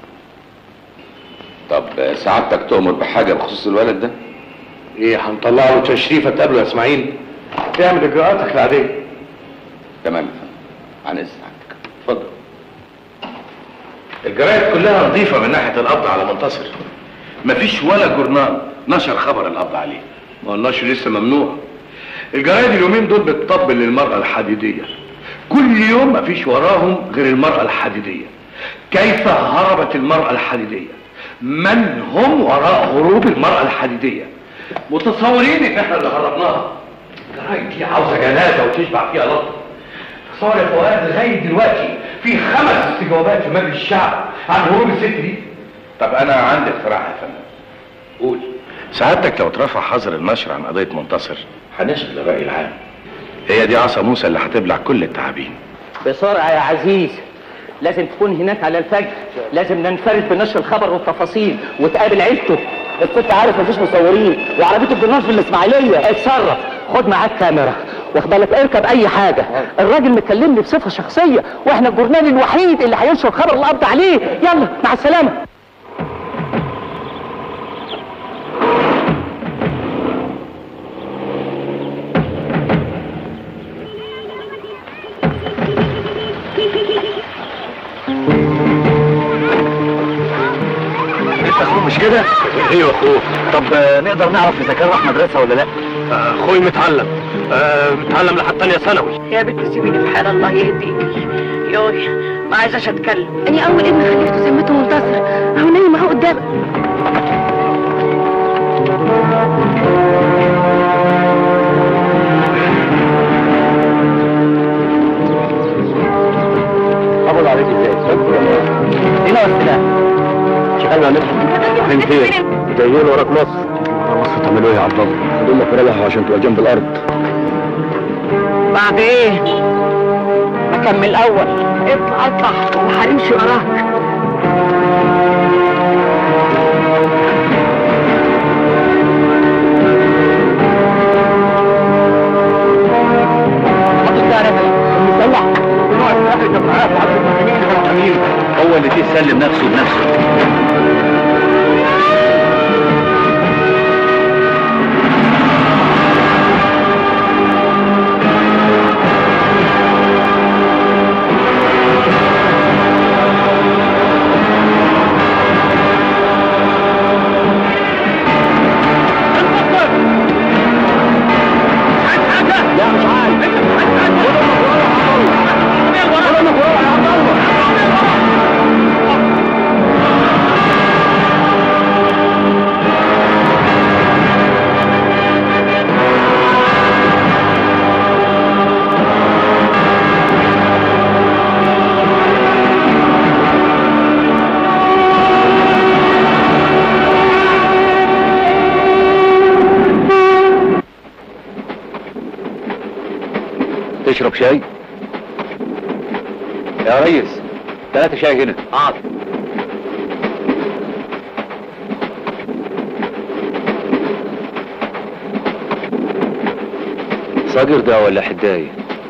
طب سعادتك تؤمر بحاجه بخصوص الولد ده؟ ايه هنطلع له تشريفه تقابله يا اسماعيل؟ تعمل اجراءاتك العاديه. تمام يا فندم. عن اذن سعادتك. اتفضل. الجرايد كلها نظيفه من ناحيه القبض على منتصر. مفيش ولا جورنال نشر خبر القبض عليه. ما النشر لسه ممنوع. الجرايد اليومين دول بتطبل للمرأة الحديدية. كل يوم مفيش وراهم غير المرأة الحديدية. كيف هربت المرأة الحديدية؟ من هم وراء هروب المرأة الحديدية؟ متصورين ان احنا اللي هربناها. الجرايد دي عاوزة جنازة وتشبع فيها لطف. تصور يا فؤاد لغاية دلوقتي في خمس استجوابات في مجلس الشعب عن هروب الست دي. طب انا عندي اقتراح يا فندم. قول. سعادتك لو اترفع حظر النشر عن قضيه منتصر هنشغل الراي العام. هي دي عصا موسى اللي هتبلع كل التعابين. بسرعة يا عزيز، لازم تكون هناك على الفجر، لازم ننفرد بنشر الخبر والتفاصيل وتقابل عيلته. الست عارف مفيش مصورين وعربية الجرنال في الإسماعيلية. اتصرف، خد معاك كاميرا، واخد بالك، اركب أي حاجة. الراجل مكلمني بصفة شخصية، واحنا الجرنال الوحيد اللي هينشر خبر القبض عليه. يلا مع السلامة. مش كده؟ ايوه اخوه. طب نقدر نعرف اذا كان راح مدرسه ولا لا؟ اخوي متعلم. آه متعلم لحد تانية ثانوي. يا بنت سيبيني في حال، الله يهديكي. يوي ما عايزاش اتكلم. اني اول ابن خلفته سميته منتصر، اهو نايم اهو قدامك. قبض عليك ازاي؟ هنا والسلاح. شغال مع مدحت. من فين؟ جايين وراك مصر. بص تعملوا ايه يا عبد الله؟ خدوا لك رجعه عشان تبقى جنب الارض. بعد ايه؟ اكمل الاول. اطلع اطلع وهنمشي وراك. هو اللي فيه سلم نفسه بنفسه. تشرب شاي؟ يا ريس ثلاثة شاي هنا. حاضر. صقر ده ولا حداية؟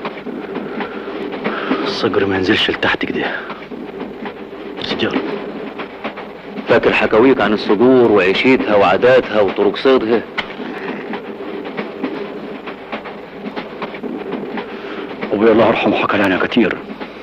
الصقر ما ينزلش لتحت كده. سجارة. فاكر حكاويك عن الصقور وعيشتها وعاداتها وطرق صيدها؟ ابوي الله يرحمه حكى لي عنها كتير.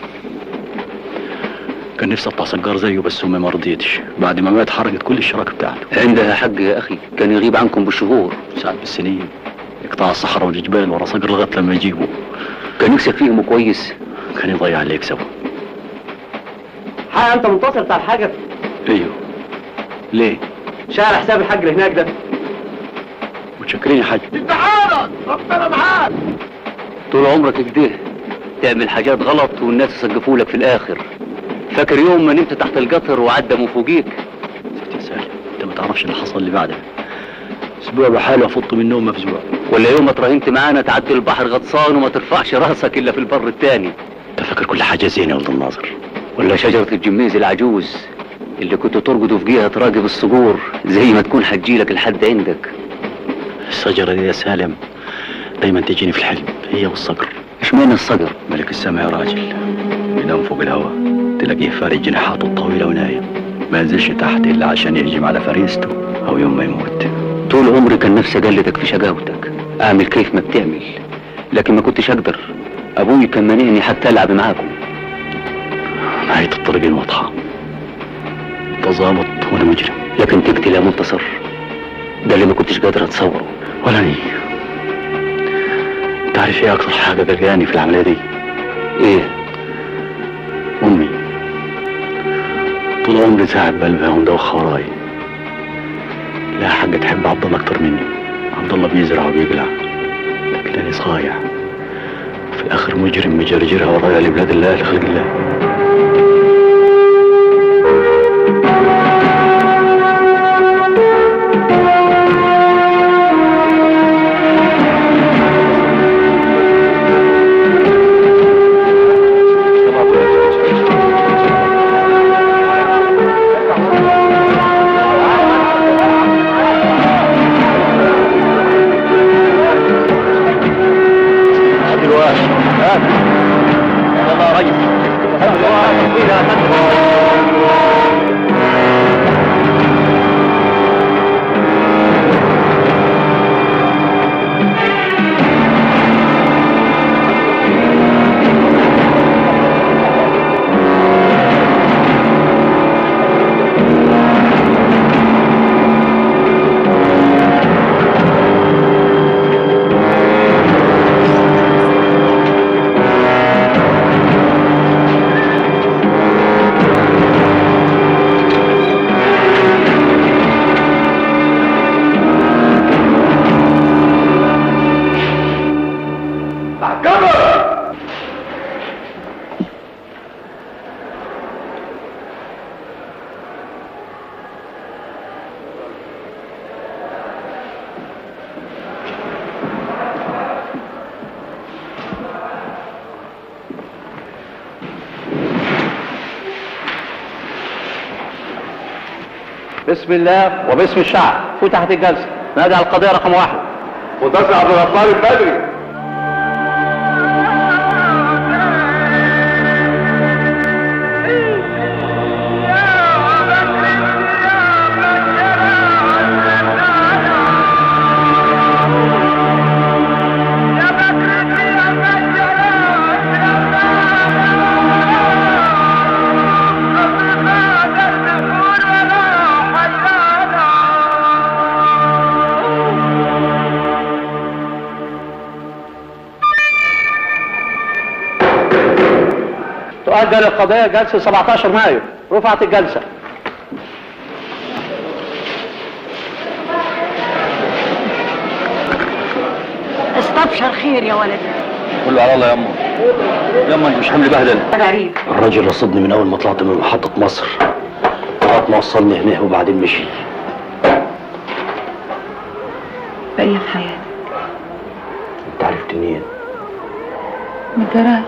كان نفسي اطلع سجار زيه بس امي ما رضيتش. بعد ما مات حرقت كل الشراكه بتاعته. عندها حق يا اخي، كان يغيب عنكم بالشهور ساعات بالسنين. يقطع الصحراء والجبال ورا صقر لغايه لما يجيبه. كان يكسب فيهم كويس. كان يضيع اللي يكسبه. حاجه انت منتصر بتاع الحاجه؟ ايوه. ليه؟ شارع حساب الحاج اللي هناك ده. متشكرين يا حاج. انت عارض ربنا معاك. طول عمرك كده تعمل حاجات غلط والناس يسقفوا لك في الاخر. فاكر يوم ما نمت تحت القطر وعدى فوقيك؟ يا سالم انت ما تعرفش اللي حصل لي بعدها. اسبوع بحاله افط من النوم مفزوع. ولا يوم ما تراهنت معانا تعدي البحر غطسان وما ترفعش راسك الا في البر التاني. انت فاكر كل حاجه زينه يا ولد الناظر؟ ولا شجره الجميز العجوز اللي كنت ترقد فوقيها تراقب الصقور زي ما تكون هتجيلك لحد عندك. الشجره دي يا سالم دايما تجيني في الحلم، هي والصقر. اشمعنى الصقر؟ ملك السماء يا راجل، ينام فوق الهواء تلاقيه فارد جناحاته الطويله ونايم، ما ينزلش تحت الا عشان يهجم على فريسته او يوم ما يموت. طول عمري كان نفسي اقلدك في شقاوتك، اعمل كيف ما بتعمل، لكن ما كنتش اقدر. ابوي كان مانعني حتى العب معاكم. نهايه الطريقين واضحه، انت ظابط وانا مجرم. لكن تقتل يا منتصر ده اللي ما كنتش قادر اتصوره. ولا اني. انت عارف ايه اكتر حاجه قلقاني في العمليه دي؟ ايه؟ امي. طول عمري تعب بقلبها ومدوخه وراي. لا حاجه تحب عبد الله اكتر مني. عبد الله بيزرع وبيقلع، لكن انا صايع وفي الاخر مجرم مجرجرها ورايا لبلاد الله لخلق الله. بسم الله وباسم الشعب فتحت الجلسه. نادي على القضيه رقم واحد. متصل عبد الغفار البدري. تؤجل القضية جلسة سبعتاشر مايو. رفعت الجلسة. استبشر خير يا ولد. كله على الله يا امه. يما انت مش حمل بهدل. غريب. الراجل رصدني من اول ما طلعت من محطة مصر لغاية ما وصلني هنا وبعدين مشي. بقية في حياتك. انت عرفت منين؟ من الجرايد.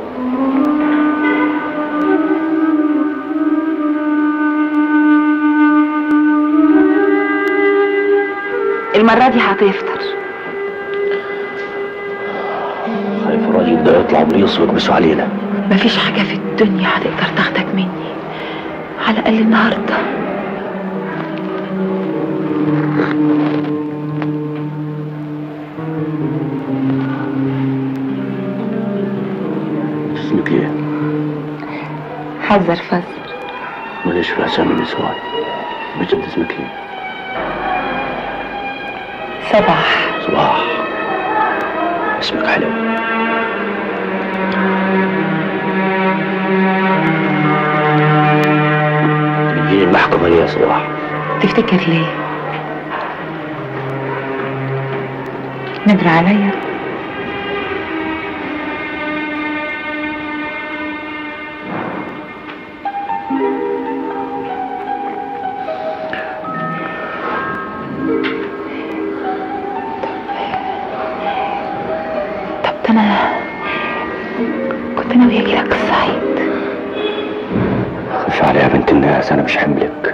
المرة دي هتفطر. خايف الراجل ده يطلع بليص ويكبسوا علينا. مفيش حاجة في الدنيا هتقدر تاخدك مني، على الأقل النهاردة. اسمك ايه؟ حذر فزر. ماليش في اسامي النسوان. بجد اسمك ايه؟ صباح. صباح. اسمك حلو. تجيني المحكمة ليه يا صباح؟ تفتكر ليه؟ ندر عليا؟ أنا كنت ناوية أجيلك الصعيد. خش عليها يا بنت الناس، أنا مش حملك.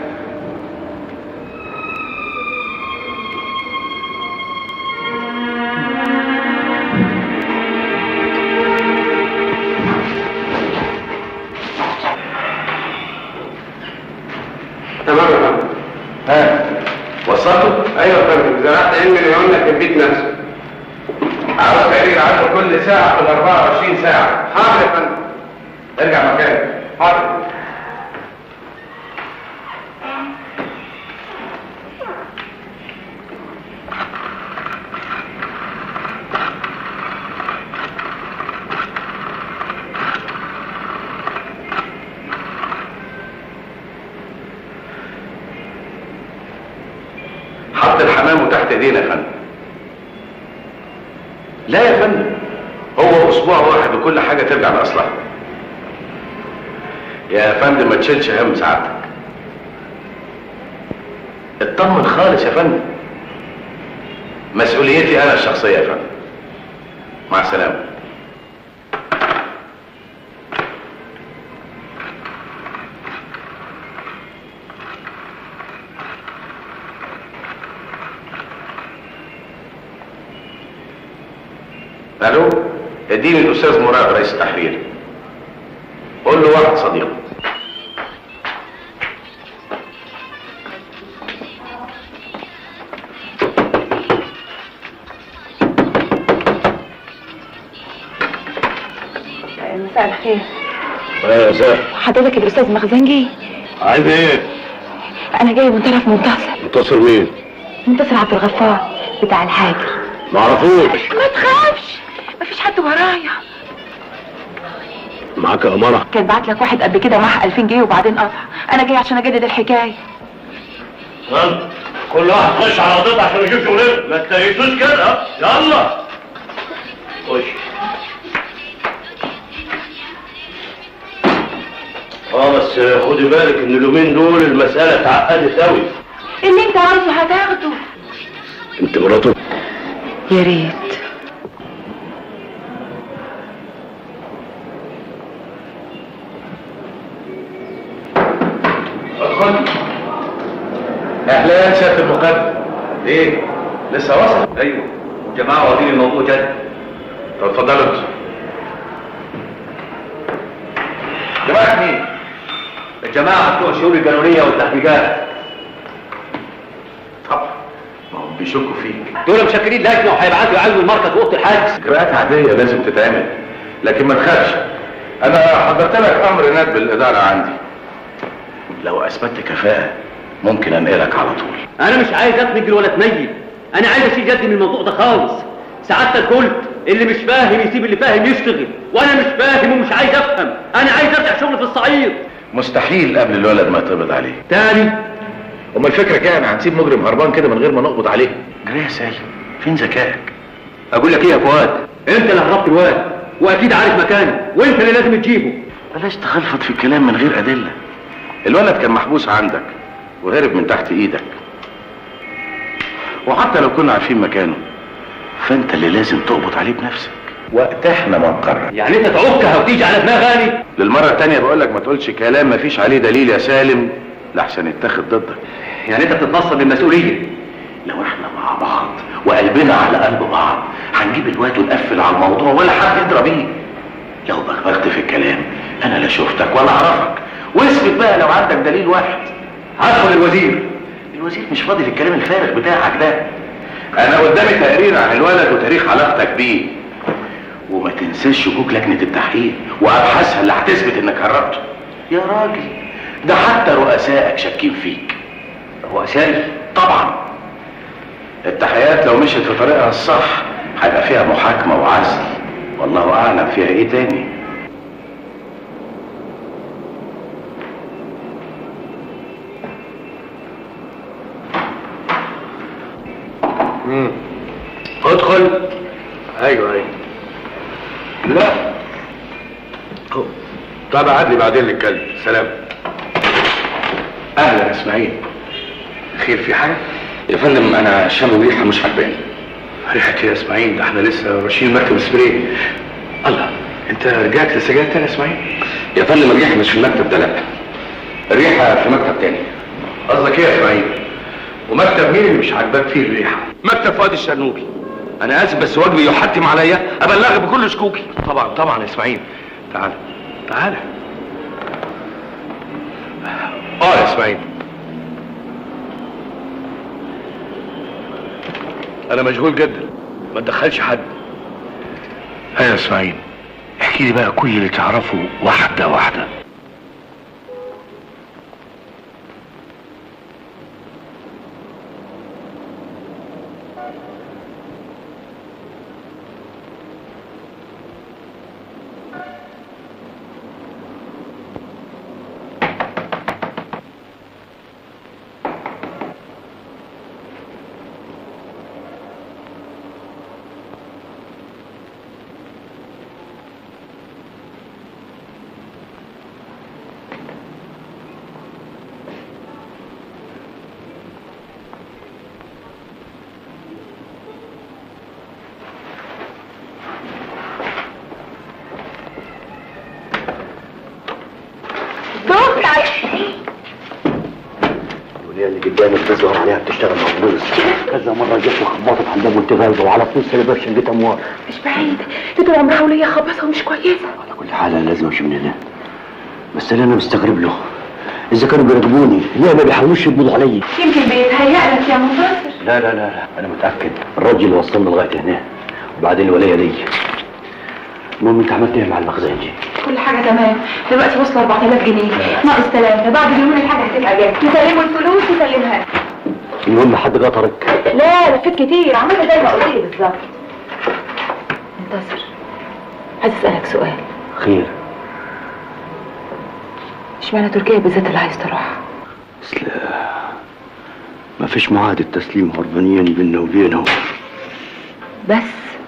تمام يا فندم. ها وصلته؟ ايوه يا فندم. زرعت علم العيون لك البيت نفسه. عاوز تقرير عنه كل ساعة في ال أربعة وعشرين ساعة. حاضر يا فندم. ارجع مكانك. حاضر. حط الحمام تحت ايدينا يا فندم. لا يا فندم، هو اسبوع واحد وكل حاجه ترجع لاصلها. يا فندم ما تشيلش هم سعادتك. اطمن خالص يا فندم. مسؤوليتي انا الشخصيه يا فندم. مع السلامه. الو، اديني الاستاذ مراد رئيس التحرير. قول له واحد صديقه. مساء الخير. ايه يا زاهر؟ حضرتك الاستاذ مخزنجي؟ عايز ايه؟ انا جاي من طرف منتصر. منتصر مين؟ منتصر عبد الغفار بتاع الحاجر. معرفوش. ما تخافش، مفيش حد ورايا. معاك اماره؟ كان بعت لك واحد قبل كده معاه ألفين جنيه وبعدين قطع. انا جاي عشان اجدد الحكايه. يلا كل واحد خش على اوضته عشان يشوف شغلنا. ما تلاقيتوش كده. يلا خش. اه بس خدي بالك ان اليومين دول المسألة اتعقدت قوي. اللي انت عايزه هتاخده. انت مراته؟ يا ريت. ادخل. اهلا سياده المقدم. ايه لسه واصل؟ ايوه الجماعه واخدين الموضوع جد. طب اتفضلوا انتوا. جماعه مين؟ الجماعه بتوع الشؤون القانونيه والتحقيقات. طبعا ما هم بيشكوا فيك. دول مشكلين لجنه وهيبعتوا يعالجوا المركز اوضه الحجز. اجراءات عاديه لازم تتعمل، لكن ما تخافش، انا حضرت لك امر ندب الاداره عندي. لو اثبتت كفاءه ممكن انقلك على طول. انا مش عايز اتنجل ولا اتنيل، انا عايز اشيل جدي من الموضوع ده خالص. سعادتك قلت اللي مش فاهم يسيب اللي فاهم يشتغل، وانا مش فاهم ومش عايز افهم، انا عايز ارجع شغل في الصعيد. مستحيل قبل الولد ما يتقبض عليه. تاني؟ امال الفكره كام؟ هنسيب مجرم هربان كده من غير ما نقبض عليه؟ جري يا سالم، فين ذكائك؟ اقول لك ايه يا فؤاد؟ انت اللي هربت الواد واكيد عارف مكانه، وانت اللي لازم تجيبه. بلاش تخلفط في الكلام من غير ادله. الولد كان محبوس عندك وهرب من تحت ايدك، وحتى لو كنا عارفين مكانه فانت اللي لازم تقبض عليه بنفسك وقت احنا ما نقرر. يعني انت تعكها وتيجي على دماغ غالي؟ للمره الثانيه بقول لك ما تقولش كلام ما فيش عليه دليل يا سالم لحسن يتاخد ضدك. يعني انت بتتنصل للمسؤوليه؟ لو احنا مع بعض وقلبنا على قلب بعض هنجيب الواد ونقفل على الموضوع ولا حد يضرب بيه. لو بغبغت في الكلام انا لا شفتك ولا اعرفك، واثبت بقى لو عندك دليل واحد. هدخل الوزير. الوزير مش فاضي للكلام الفارغ بتاعك ده. انا قدامي تقرير عن الولد وتاريخ علاقتك بيه، وما تنساش شكوك لجنه التحقيق وابحاثها اللي هتثبت انك هربته. يا راجل ده حتى رؤسائك شاكين فيك. رؤسائي؟ طبعا. التحقيقات لو مشيت في طريقها الصح هيبقى فيها محاكمه وعزل، والله اعلم فيها ايه تاني. امم ادخل. ايوه ايوه. لا طب قعد لي بعدين نتكلم. سلام. اهلا اسماعيل. خير في حاجه؟ يا فندم انا شامم ريحه مش عجباني. ريحه يا اسماعيل؟ ده احنا لسه ماشيين مركب سبراي. الله، انت رجعت للسجاير تاني يا اسماعيل؟ يا فندم الريحه مش في المكتب ده، لا الريحه في مكتب تاني. قصدك ايه يا اسماعيل؟ ومكتب مين اللي مش عاجباك فيه الريحه؟ مكتب فؤاد الشرنوبي. انا اسف بس واجبي يحتم عليا ابلغك بكل شكوكي. طبعا طبعا يا اسماعيل. تعال تعال. اه يا اسماعيل، انا مشغول جدا، ما تدخلش حد. ايوه يا اسماعيل، احكي لي بقى كل اللي تعرفه واحده واحده. اللي قدامك تظهر عليها بتشتغل مخبوز. كذا مره جت وخبطت على الباب وانت غالبه وعلى طول سيلبريشن جيت اموال. مش بعيد، دي طول عمرها وليا خبصها ومش كويسه. على كل حال انا لازم امشي من هنا، بس اللي انا مستغرب له اذا كانوا بيراقبوني ليه ما بيحاولوش يقبضوا عليا؟ يمكن بيتهيأ لك يا منتصر. لا لا لا لا انا متاكد الراجل وصلنا لغايه هنا وبعدين الوليه دي. المهم انت عملت ايه مع المخزنجي؟ كل حاجه تمام، دلوقتي وصل أربعة آلاف جنيه ناقص ثلاثة، بعد اليومين الحاجه هتبقى جاهزه، تسلموا الفلوس وسلمها. المهم حد قطرك؟ لا لفيت كتير، عملت زي ما قلت لي بالظبط. منتصر عايز اسالك سؤال. خير. اشمعنى تركيا بالذات اللي عايز تروح؟ اصل ما فيش معاهده تسليم هربانيين بيننا وبينهم. بس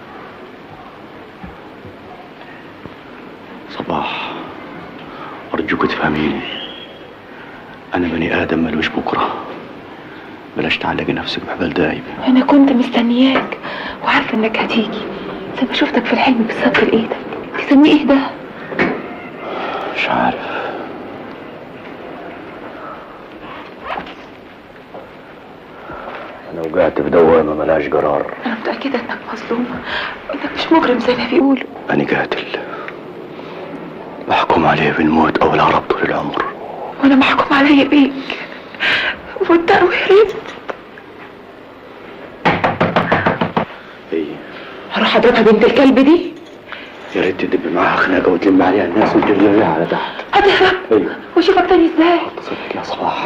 صباح ارجوك تفهميني، انا بني ادم ملوش بكره، بلاش تعلقي نفسك بحبال دايب. انا كنت مستنياك وعارفه انك هتيجي، زي ما شفتك في الحلم بالظبط بايدك. تسميه ايه ده؟ مش عارف. انا وقعت في دوامه ملهاش قرار. انا متاكده انك مظلوم وانك مش مجرم زي ما بيقولوا. انا قاتل محكوم عليه بالموت او الهرب طول العمر. وانا محكوم عليا بيك وانت وهربت. ايه هروح اضربها بنت الكلب دي. يا ريت تدب معاها خناقه وتلم عليها الناس وتجريها على تحت. اضرب ايوه واشوفك تاني ازاي؟ حط صدرك يا صباح.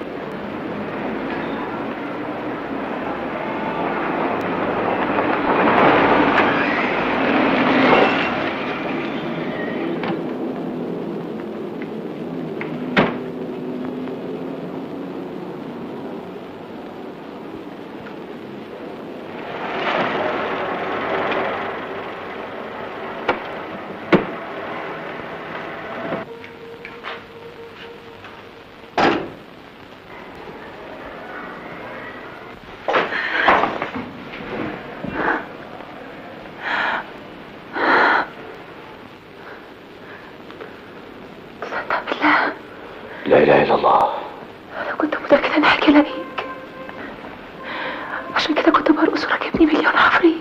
لا اله الا الله. انا كنت متاكده اني هاجي الاقيك، عشان كده كنت برقص وراكبني مليون عفريت.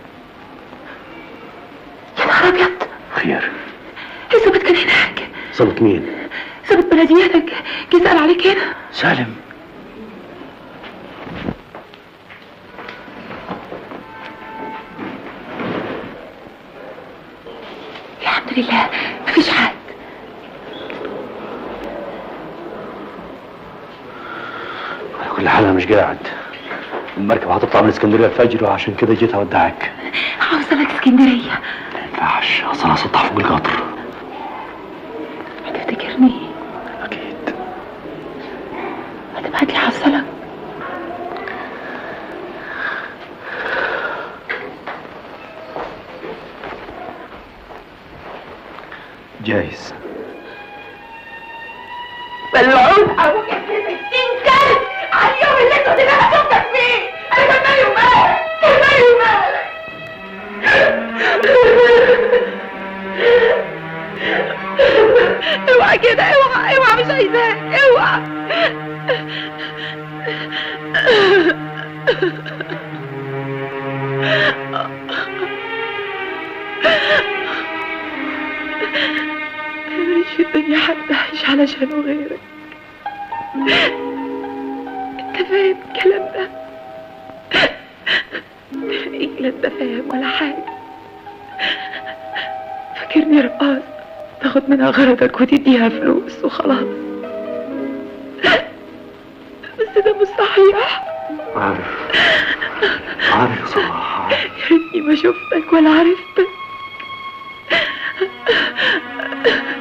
يا نهار ابيض. خير؟ الظابط كان هناك. ظابط مين؟ ظابط بلدياتك جه سأل عليك هنا. سالم. الحمد لله مفيش حد. على كل حال انا مش قاعد، المركب هتطلع من اسكندريه الفجر وعشان كده جيت اودعك. عاوزة لك اسكندريه. ما ينفعش، اصل انا هسطح فوق القطر. هتفتكرني؟ اكيد. هتبعت لي حصلك؟ جايز. ملعون ابوك يا ستين كلب على اليوم اللي انت اللي انا شفتك فيه. انا كان مالي ومالك، كان مالي ومالك. اوعى كده، اوعى اوعى، مش عايزاك، اوعى. ماليش في الدنيا حد اعيش علشانه غيرك. انت فاهم الكلام ده؟ تلاقيك لا انت فاهم ولا حاجه. فاكرني رقاص تاخد منها غرضك وتديها فلوس وخلاص. بس ده مش صحيح. عارف عارف يا صباح. يا ريتني ما شفتك ولا عرفتك.